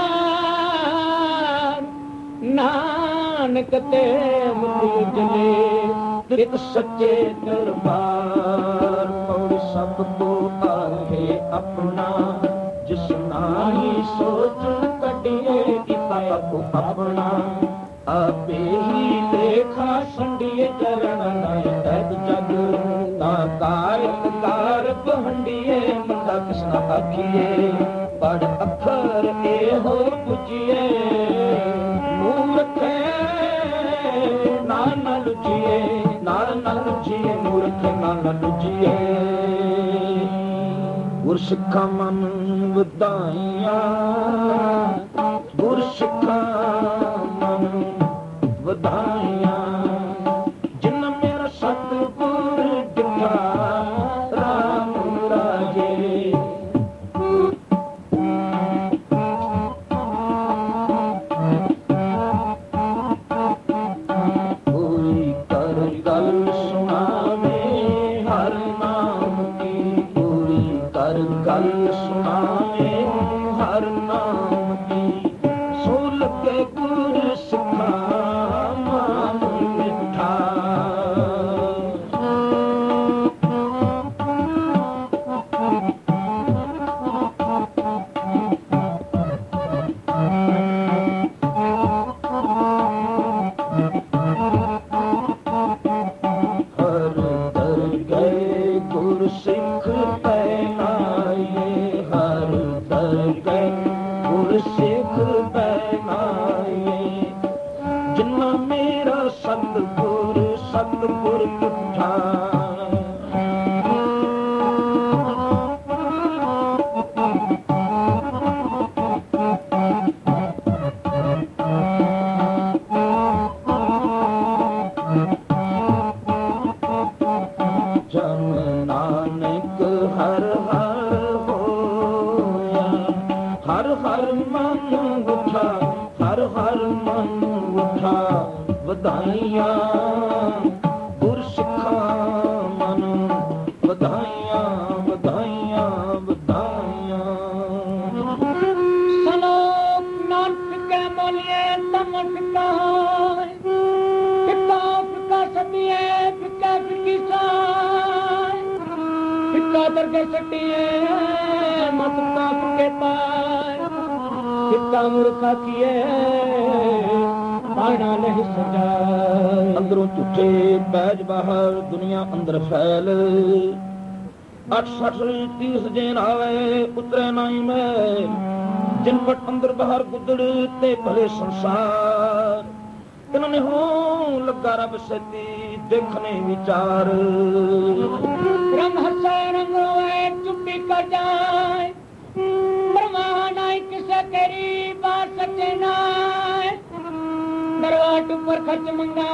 चार नानक ते मुक्ति उजले तित सच्चे दरबार और सब को आहे अपना जिस नाही सोच कटिए इता को अपना आपे ही देखा संडिए चरण नयन जग कायत कारक हंडिए मंदा कृष्ण आखिए बड़ अखर ए हो पुजिए मूर्ख नाना लुझिए नाना लुझिए मूर्ख नाना लुझिए गुर सिखा मन ਵਧਾਈਆਂ ਗੁਰ ਸਿੱਖਾਂ ਮਨ ਵਧਾਈਆਂ ਜਿਨ ਮੇਰਾ ਸਤਿਗੁਰ ਦਿੱਤਾ ਰਾਮ ਰਾਜੇ ਪੂਰੀ ਕਰ ਗੱਲ ਸੁਣਾਵੇ ਹਰ ਨਾਮ ਕੀ ਪੂਰੀ ਕਰ ਗੱਲ ਸੁਣਾਵੇ ਹਰ ਨਾਮ ਕੀ ਸੋ ਲੱਗੇ ਗੁਰ ਸਿੱਖਾ ਮਨ ਮਿੱਠਾ ਹਰ ਦਰ ਗਏ ਗੁਰ ਸਿੱਖ ਪਹਿਨਾਏ ਹਰ ਦਰ ਗਏ ਗੁਰ ਸਿੱਖ ਪਹਿਨਾਏ ਜਿਨ੍ਹਾਂ ਮੇਰਾ ਸਤਿਗੁਰ ਸਤਿਗੁਰ ਪੁੱਠਾ ਜਨ ਨਾਨਕ ਹਰ ਹਰ ਹੋਇਆ ਹਰ ਹਰ ਮਨ ਉਠਾ ਹਰ ਹਰ ਮਨ ਉਠਾ ਵਧਾਈਆਂ ਗੁਰ ਸਿੱਖਾਂ ਮਨ ਵਧਾਈਆਂ ਵਧਾਈਆਂ ਵਧਾਈਆਂ ਸਲੋਕ ਨਾਨਕ ਕੇ ਮੋਲੀਏ ਤਮਨ ਕਾਇ ਪਿਤਾ ਪਿਤਾ ਸਮੀਏ ਪਿਤਾ ਪਿਤੀ ਸਾਇ ਪਿਤਾ ਦਰਗੇ ਸੱਟੀਏ ਮਤਤਾ ਕੇ ਪਾਇ ਪਿਤਾ ਮੁਰਖਾ ਕੀਏ ਪਾਣਾ ਨਹੀਂ ਸਜਾਏ ਅੰਦਰੋਂ ਝੂਠੇ ਬੈਜ ਬਾਹਰ ਦੁਨੀਆ ਅੰਦਰ ਫੈਲ 68 30 ਜੇਨ ਆਵੇ ਉਤਰੇ ਨਹੀਂ ਮੈਂ ਜਿਨ ਪਟ ਅੰਦਰ ਬਾਹਰ ਗੁੱਦੜ ਤੇ ਭਲੇ ਸੰਸਾਰ ਇਹਨਾਂ ਨੇ ਹੋ ਲੱਗਾ ਰੱਬ ਸਤੀ ਦੇਖਣੇ ਵਿਚਾਰ ब्रह्म हंसे रंग रोए चुप्पी कर जाए ब्रह्मा नाई किसे तेरी बात सच्चे नाय दरवाट ऊपर खर्च मंगा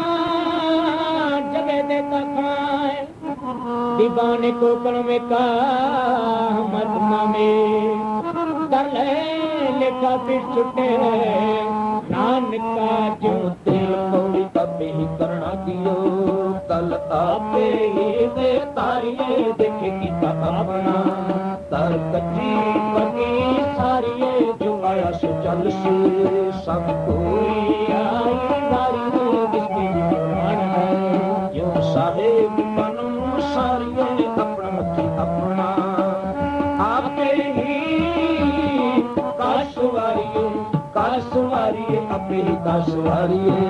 जगह देता खाए दीवाने को कल में का मदमा में कर ले लेखा फिर छुटे नानक का जो दिल पौड़ी तबे ही करना दियो कल आपे ही दे तारिये देखे कीता अपना तर कच्ची पकी सारिये जो आया सो चल से सब कोई आई नारी जिसकी मान है जो साहेब बनू सारिये अपना मथी अपना आपे ही काशवारिये अपे ही काशवारिये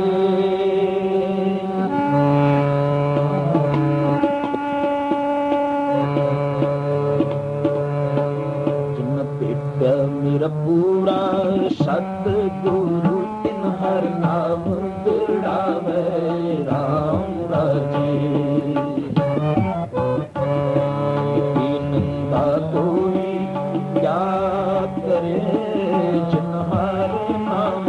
मेरा पूरा सतगुरु तिन हर नाम दुड़ावे राम राजे नंदा कोई क्या करे जिन हर नाम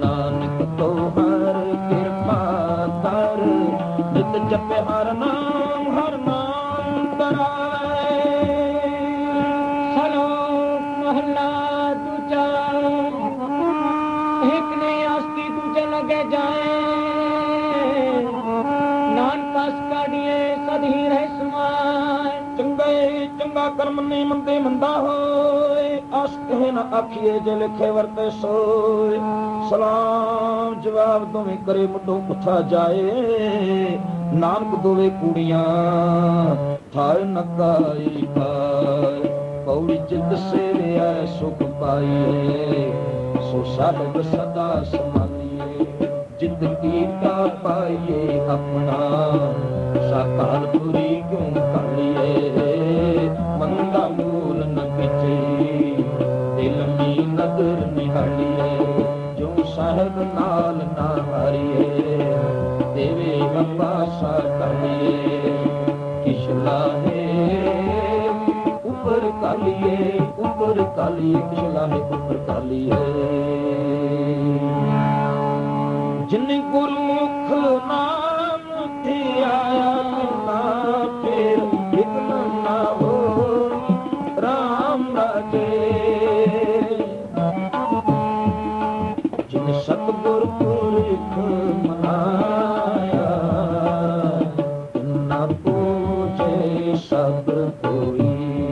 जप हर नाम ਰਸ ਕਾਢੀਏ ਸਦ ਹੀ ਰਹਿ ਸਮਾਏ ਚੰਗੇ ਚੰਗਾ ਕਰਮ ਨਹੀਂ ਮੰਦੇ ਮੰਦਾ ਹੋਏ ਆਸ ਕਹੇ ਨਾ ਆਖੀਏ ਜੇ ਲਿਖੇ ਵਰਤੇ ਸੋਏ ਸਲਾਮ ਜਵਾਬ ਦੋਵੇਂ ਕਰੇ ਮੁੱਢੋਂ ਪੁੱਛਾ ਜਾਏ ਨਾਨਕ ਦੋਵੇਂ ਕੁੜੀਆਂ ਥਾਰ ਨਕਾਈ ਖਾਏ ਪੌੜੀ ਜਿੱਤ ਸੇਵਿਆ ਸੁਖ ਪਾਈਏ ਸੋ ਸਾਹਿਬ ਸਦਾ ਸਮਾਈਏ ਜਿੱਤ ਕੀਤਾ ਪਾਈਏ ਆਪਣਾ ਸਾਕਾਲ ਪੁਰੀ ਕਿਉਂ ਕਾਲੀਏ ਮੰਦਾ ਮੂਲ ਨ ਪਿਛੇ ਦਿਲ ਮੀ ਨਦਰ ਨਿਹਾਲੀਏ ਜੋ ਸਾਹਿਬ ਨਾਲ ਨਾ ਹਾਰੀਏ ਦੇਵੇ ਅਪਾਸਾ ਕਾਲੀਏ ਕਿਛ ਲਾਹੇ ਉੱਪਰ ਕਾਲੀਏ ਕਿਛ ਲਾਹੇ ਉੱਪਰ ਕਾਲੀਏ ਜਿਨ ਗੁਰਮੁਖ ਨਾਮ ਧਿਆਇਆ ਨਾ ਫੇਰ ਵਿਘਨ ਨਾ ਹੋ ਰਾਮ ਰਾਜੇ ਜਿਨ ਸਤਿਗੁਰ ਪੁਰਖ ਮਨਾਇਆ ਨਾ ਪੂਜੇ ਸਭ ਕੋਈ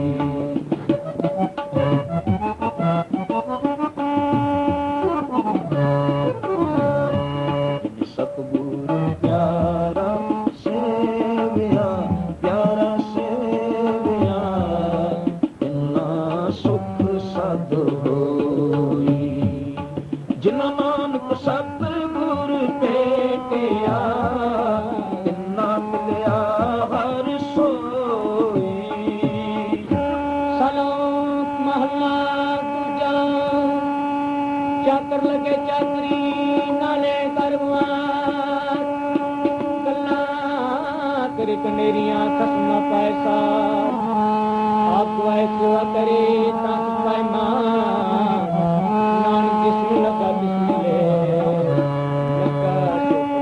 ਚਾਕਰ ਲਗੇ ਚਾਕਰੀ ਨਾਲੇ ਕਰਵਾਰ ਗੱਲਾਂ ਕਰੇ ਕਨੇਰੀਆਂ ਖਸਮਾ ਪੈਸਾ ਆਪ ਵਾਇ ਸੇਵਾ ਕਰੇ ਤਾਂ ਪਾਇ ਮਾਨ ਨਾਨਕ ਜਿਸ ਨੂੰ ਲਗਾ ਬਿਸਮਿਲੇ ਲਗਾ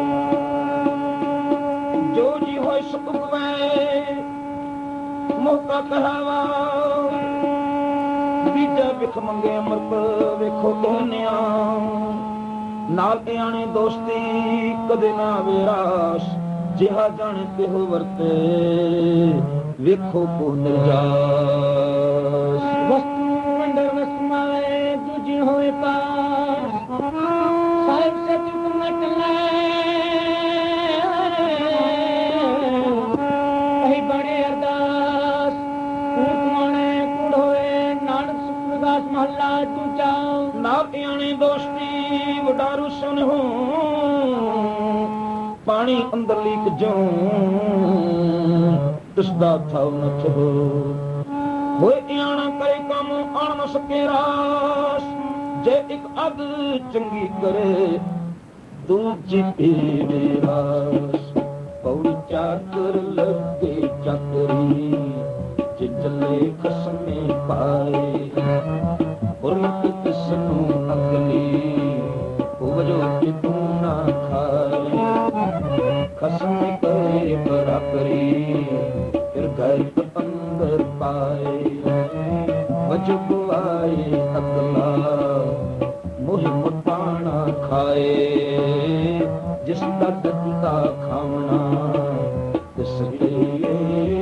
ਜੋ ਜੀ ਹੋਇ ਸਭ ਗਵੈ ਮੌਕਾ ਕਹਾਵਾ ਬੀਜਾ ਵਿਖ ਮੰਗੇ ਅਮਰਤ ਵੇਖੋ ਕੋਨਿਆ ਨਾਲ ਆਣੇ ਦੋਸਤੀ ਕਦੇ ਨਾ ਵੇਰਾਸ ਜਿਹਾ ਜਾਣੇ ਤਿਹੋ ਵਰਤੇ ਵੇਖੋ ਕੋ ਨਿਰਜਾਸ ਵਸਤੂ ਵੰਡਰ ਵਸਮਾਏ ਦੂਜੀ ਹੋਏ ਪਾਸ ਸਾਹਿਬ ਸੱਚ ਤੁਮਟ ਲੈ ਕਹੀ ਬੜੇ ਅਰਦਾਸ ਕੂਟਵਾਣੇ ਕੁੜ ਹੋਏ ਨਾਨਕ ਸੁਖਦਾਸ ਮਹੱਲਾ ਦੂਜਾ ਨਾਲ ਆਣੇ ਦੋਸਤੀ ਵਡਾਰੂ ਸੁਨ ਹੋ ਪਾਣੀ ਅੰਦਰ ਲੀਕ ਜੋ ਤਿਸਦਾ ਥਾਉ ਨਥ ਹੋ ਹੋਏ ਆਣਾ ਕਰੇ ਕੰਮ ਆਣ ਨ ਸਕੇ ਰਾਸ ਜੇ ਇੱਕ ਅੱਗ ਚੰਗੀ ਕਰੇ ਦੂਜੀ ਪੀਵੇ ਰਾਸ ਪੌੜੀ ਚਾਕਰ ਲੱਗੇ ਚਾਕਰੀ ਜੇ ਚੱਲੇ ਖਸਮੇ ਪਾਏ ਗੁਰਮੁਖ ਕਿਸ ਨੂੰ ਅਗਲੀ ਉਵਜੋ ਕਿ ਤੂੰ ਨਾ ਖਾਏ ਖਸਮ ਕਰੇ ਬਰਾਬਰੀ ਫਿਰ ਘਰ ਅੰਦਰ ਪਾਏ ਵਜਬ ਆਏ ਅਗਲਾ ਮੋਹ ਮਤਾਣਾ ਖਾਏ ਜਿਸ ਦਾ ਦਿੱਤਾ ਖਾਵਣਾ ਤਿਸ ਲਈ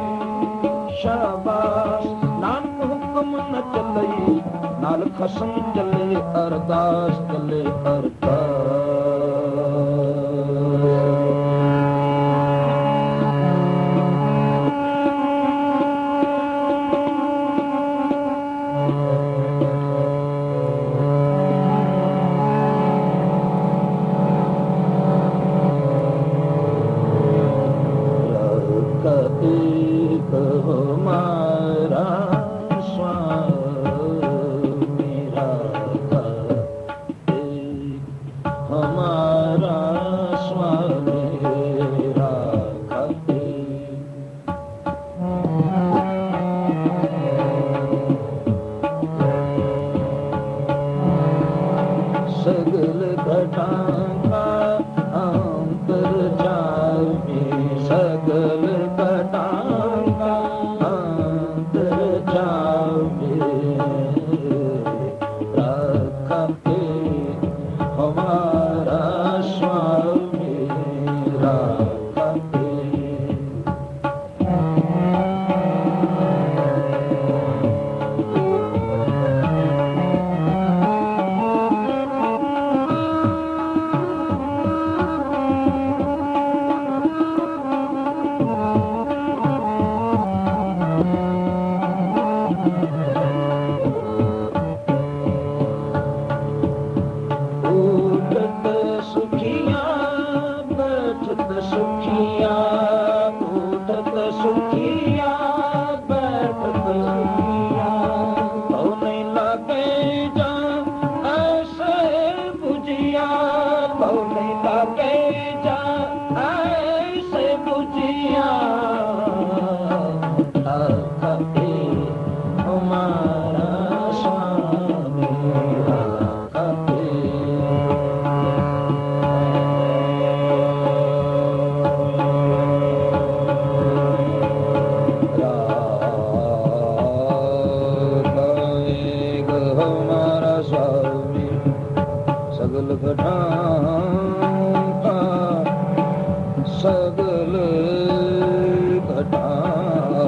ਸ਼ਾਬਾਸ਼ ਨਾਨਕ ਹੁਕਮ ਨ ਚੱਲਈ ਨਾਲ ਖਸਮ ਚੱਲੇ ਅਰਦਾਸ ਚੱਲੇ ਅਰਦਾਸ Hama सगल घटाता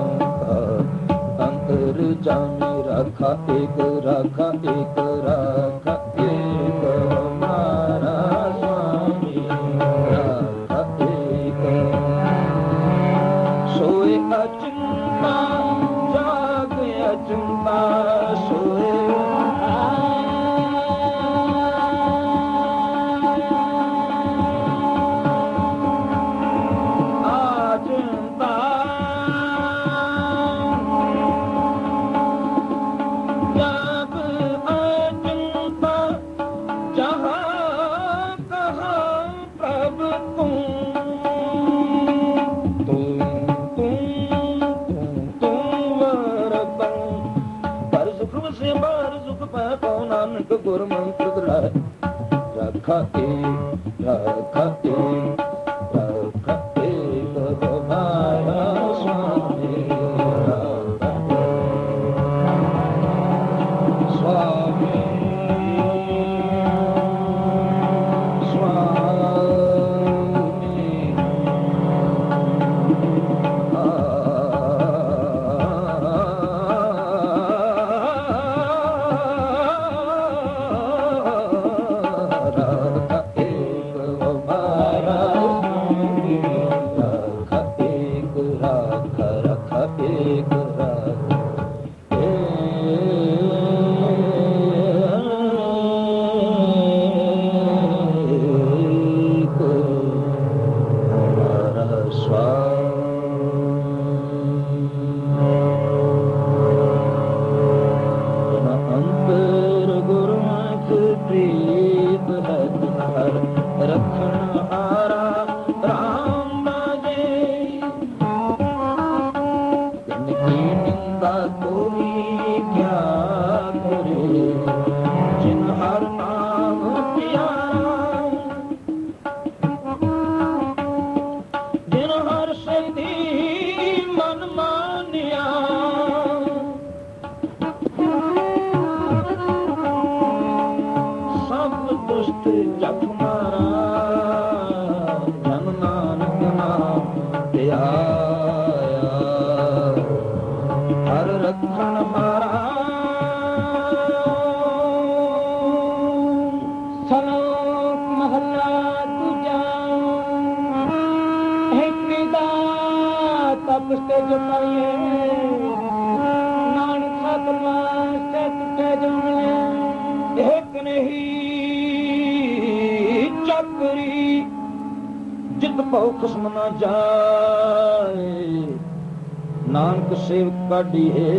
अंतर जामी राखा एक राखा एक राखा एक हमारा स्वामी राखा एक सोए अचिंता जाग अचिंता सोए गुर मंत्र रखा रखा रखा हमारा स्वामी स्वामी खसम न जाए नानक सेव काढ़ी है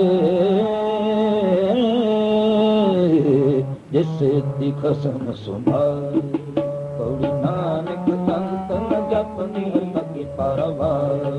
जैसे ती खसम सुनाए कौड़ी नानक अंत न जपनी लगी पारावार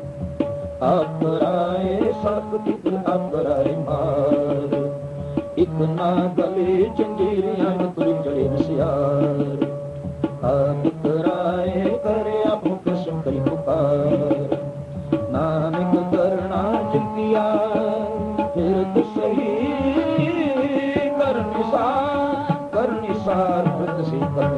अपराए सकती अपराए मार एक ना गले जंजीरियां तुरी चढ़े सियार आप कराए करे आप सुखरी पुकार नानक करना जितिया फिर तो सही कर निसार कृत सी कर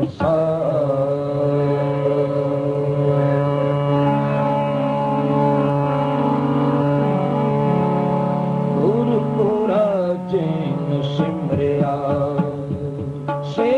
गुरु पुरा जैन सिमरिया से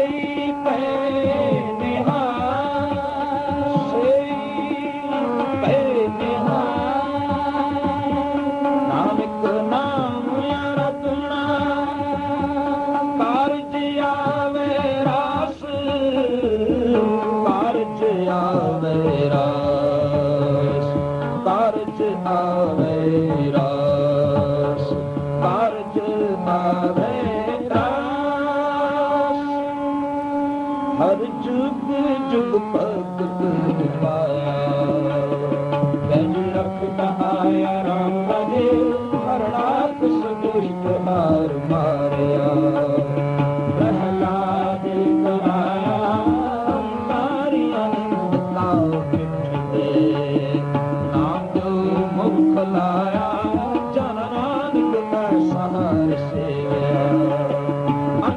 हर जुग जुग भगत पाया गज रखता आया राम राजे हर रात सदुष्ट हार मारया प्रहलाद कराया सारी आनंद का मिठे नाम जो मुख लाया जन नानक का सहार सेवया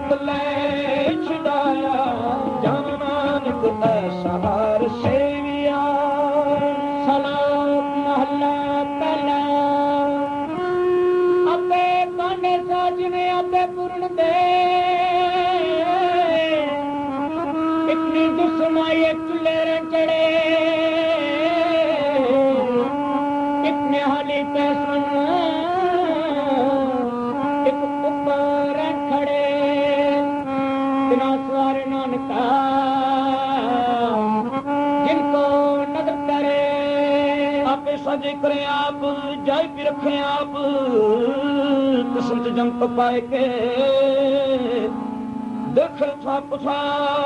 अंतले छुड़ाया सहार सेविया सजे करे आप जाय भी रखे आप किस्मत जंप पाए के देख था पुछा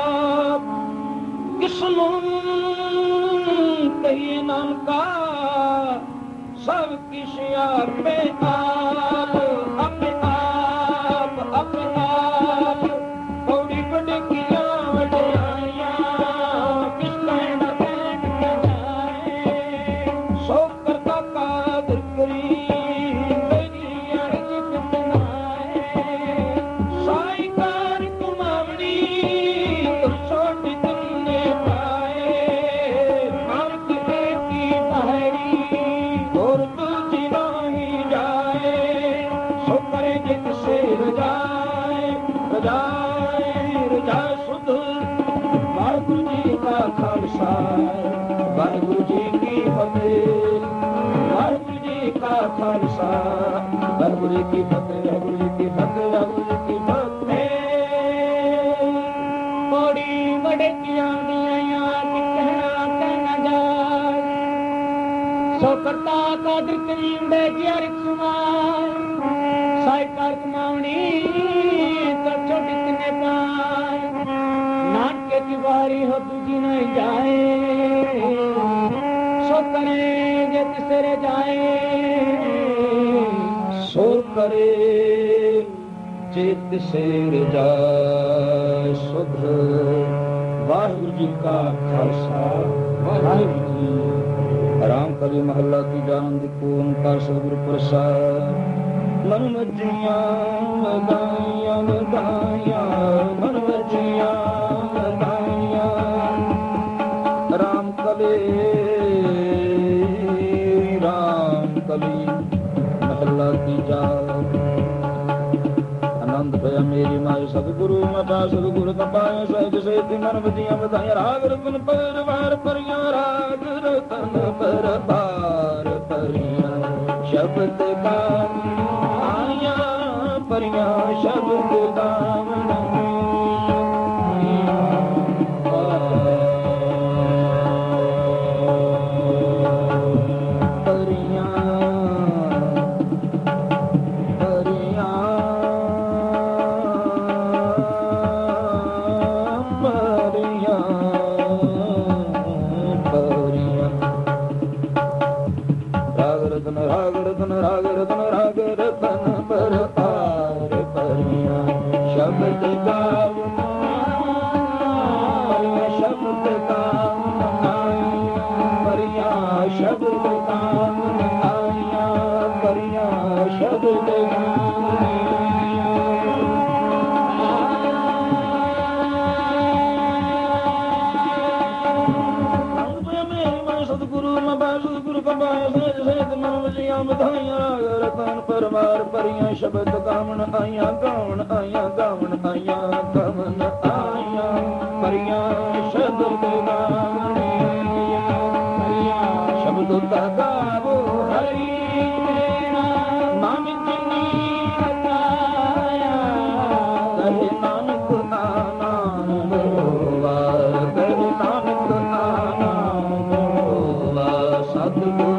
किसनु कहिए नाम का सब किसिया पे आप अपने आप अपने आप बड़ी बड़ी किया वडियाइया किस कहना कहना जाए सो करता कादर करी मेरी अर्ज कितनाए साई कार कुमावनी तो छोटी तुमने पाए मार्ग की पहाड़ी और तुझी नहीं जाए सो करे जिससे रजाए रजाए रजाए सुध वाहिगुरु जी का खालसा वाहिगुरु जी की फतेह वाहिगुरु जी का खालसा वाहिगुरु जी की फतेह वाहिगुरु जी की फतेह वाहिगुरु जी की फतेह बड़ी बड़े किया दिया कि कहना जाए सो करता कादर करीम दे जियार सुमार साइकार कमावनी तो छोटी तने पाए नानके की बारी हो दूजी नहीं जाए सो करे जे तिसरे जाए सो करे चेत से जाए सुध वाहिगुरु जी का खालसा वाहिगुरु जी आराम कभी महला की जानंद को उनका सदगुरु प्रसाद मन मजिया लगाइया लगाइया मन मजिया लगाइया राम कले राम कली महला की जा आनंद भया मेरी माय सतगुरु मता सतगुरु तपाए सहज से मन बदिया बधाई राग रतन पर वार परिया राग रतन पर पार परिया शब्द का आया परिया शब्द दामन परमार परिया शब्द गावन आया गावन आया गावन आया गावन आया परिया शब्द गावन आया शब्द का गावो हरि नाम जिनी बताया कहे नानक आनंद होवा कहे नानक आनंद होवा सतगुरु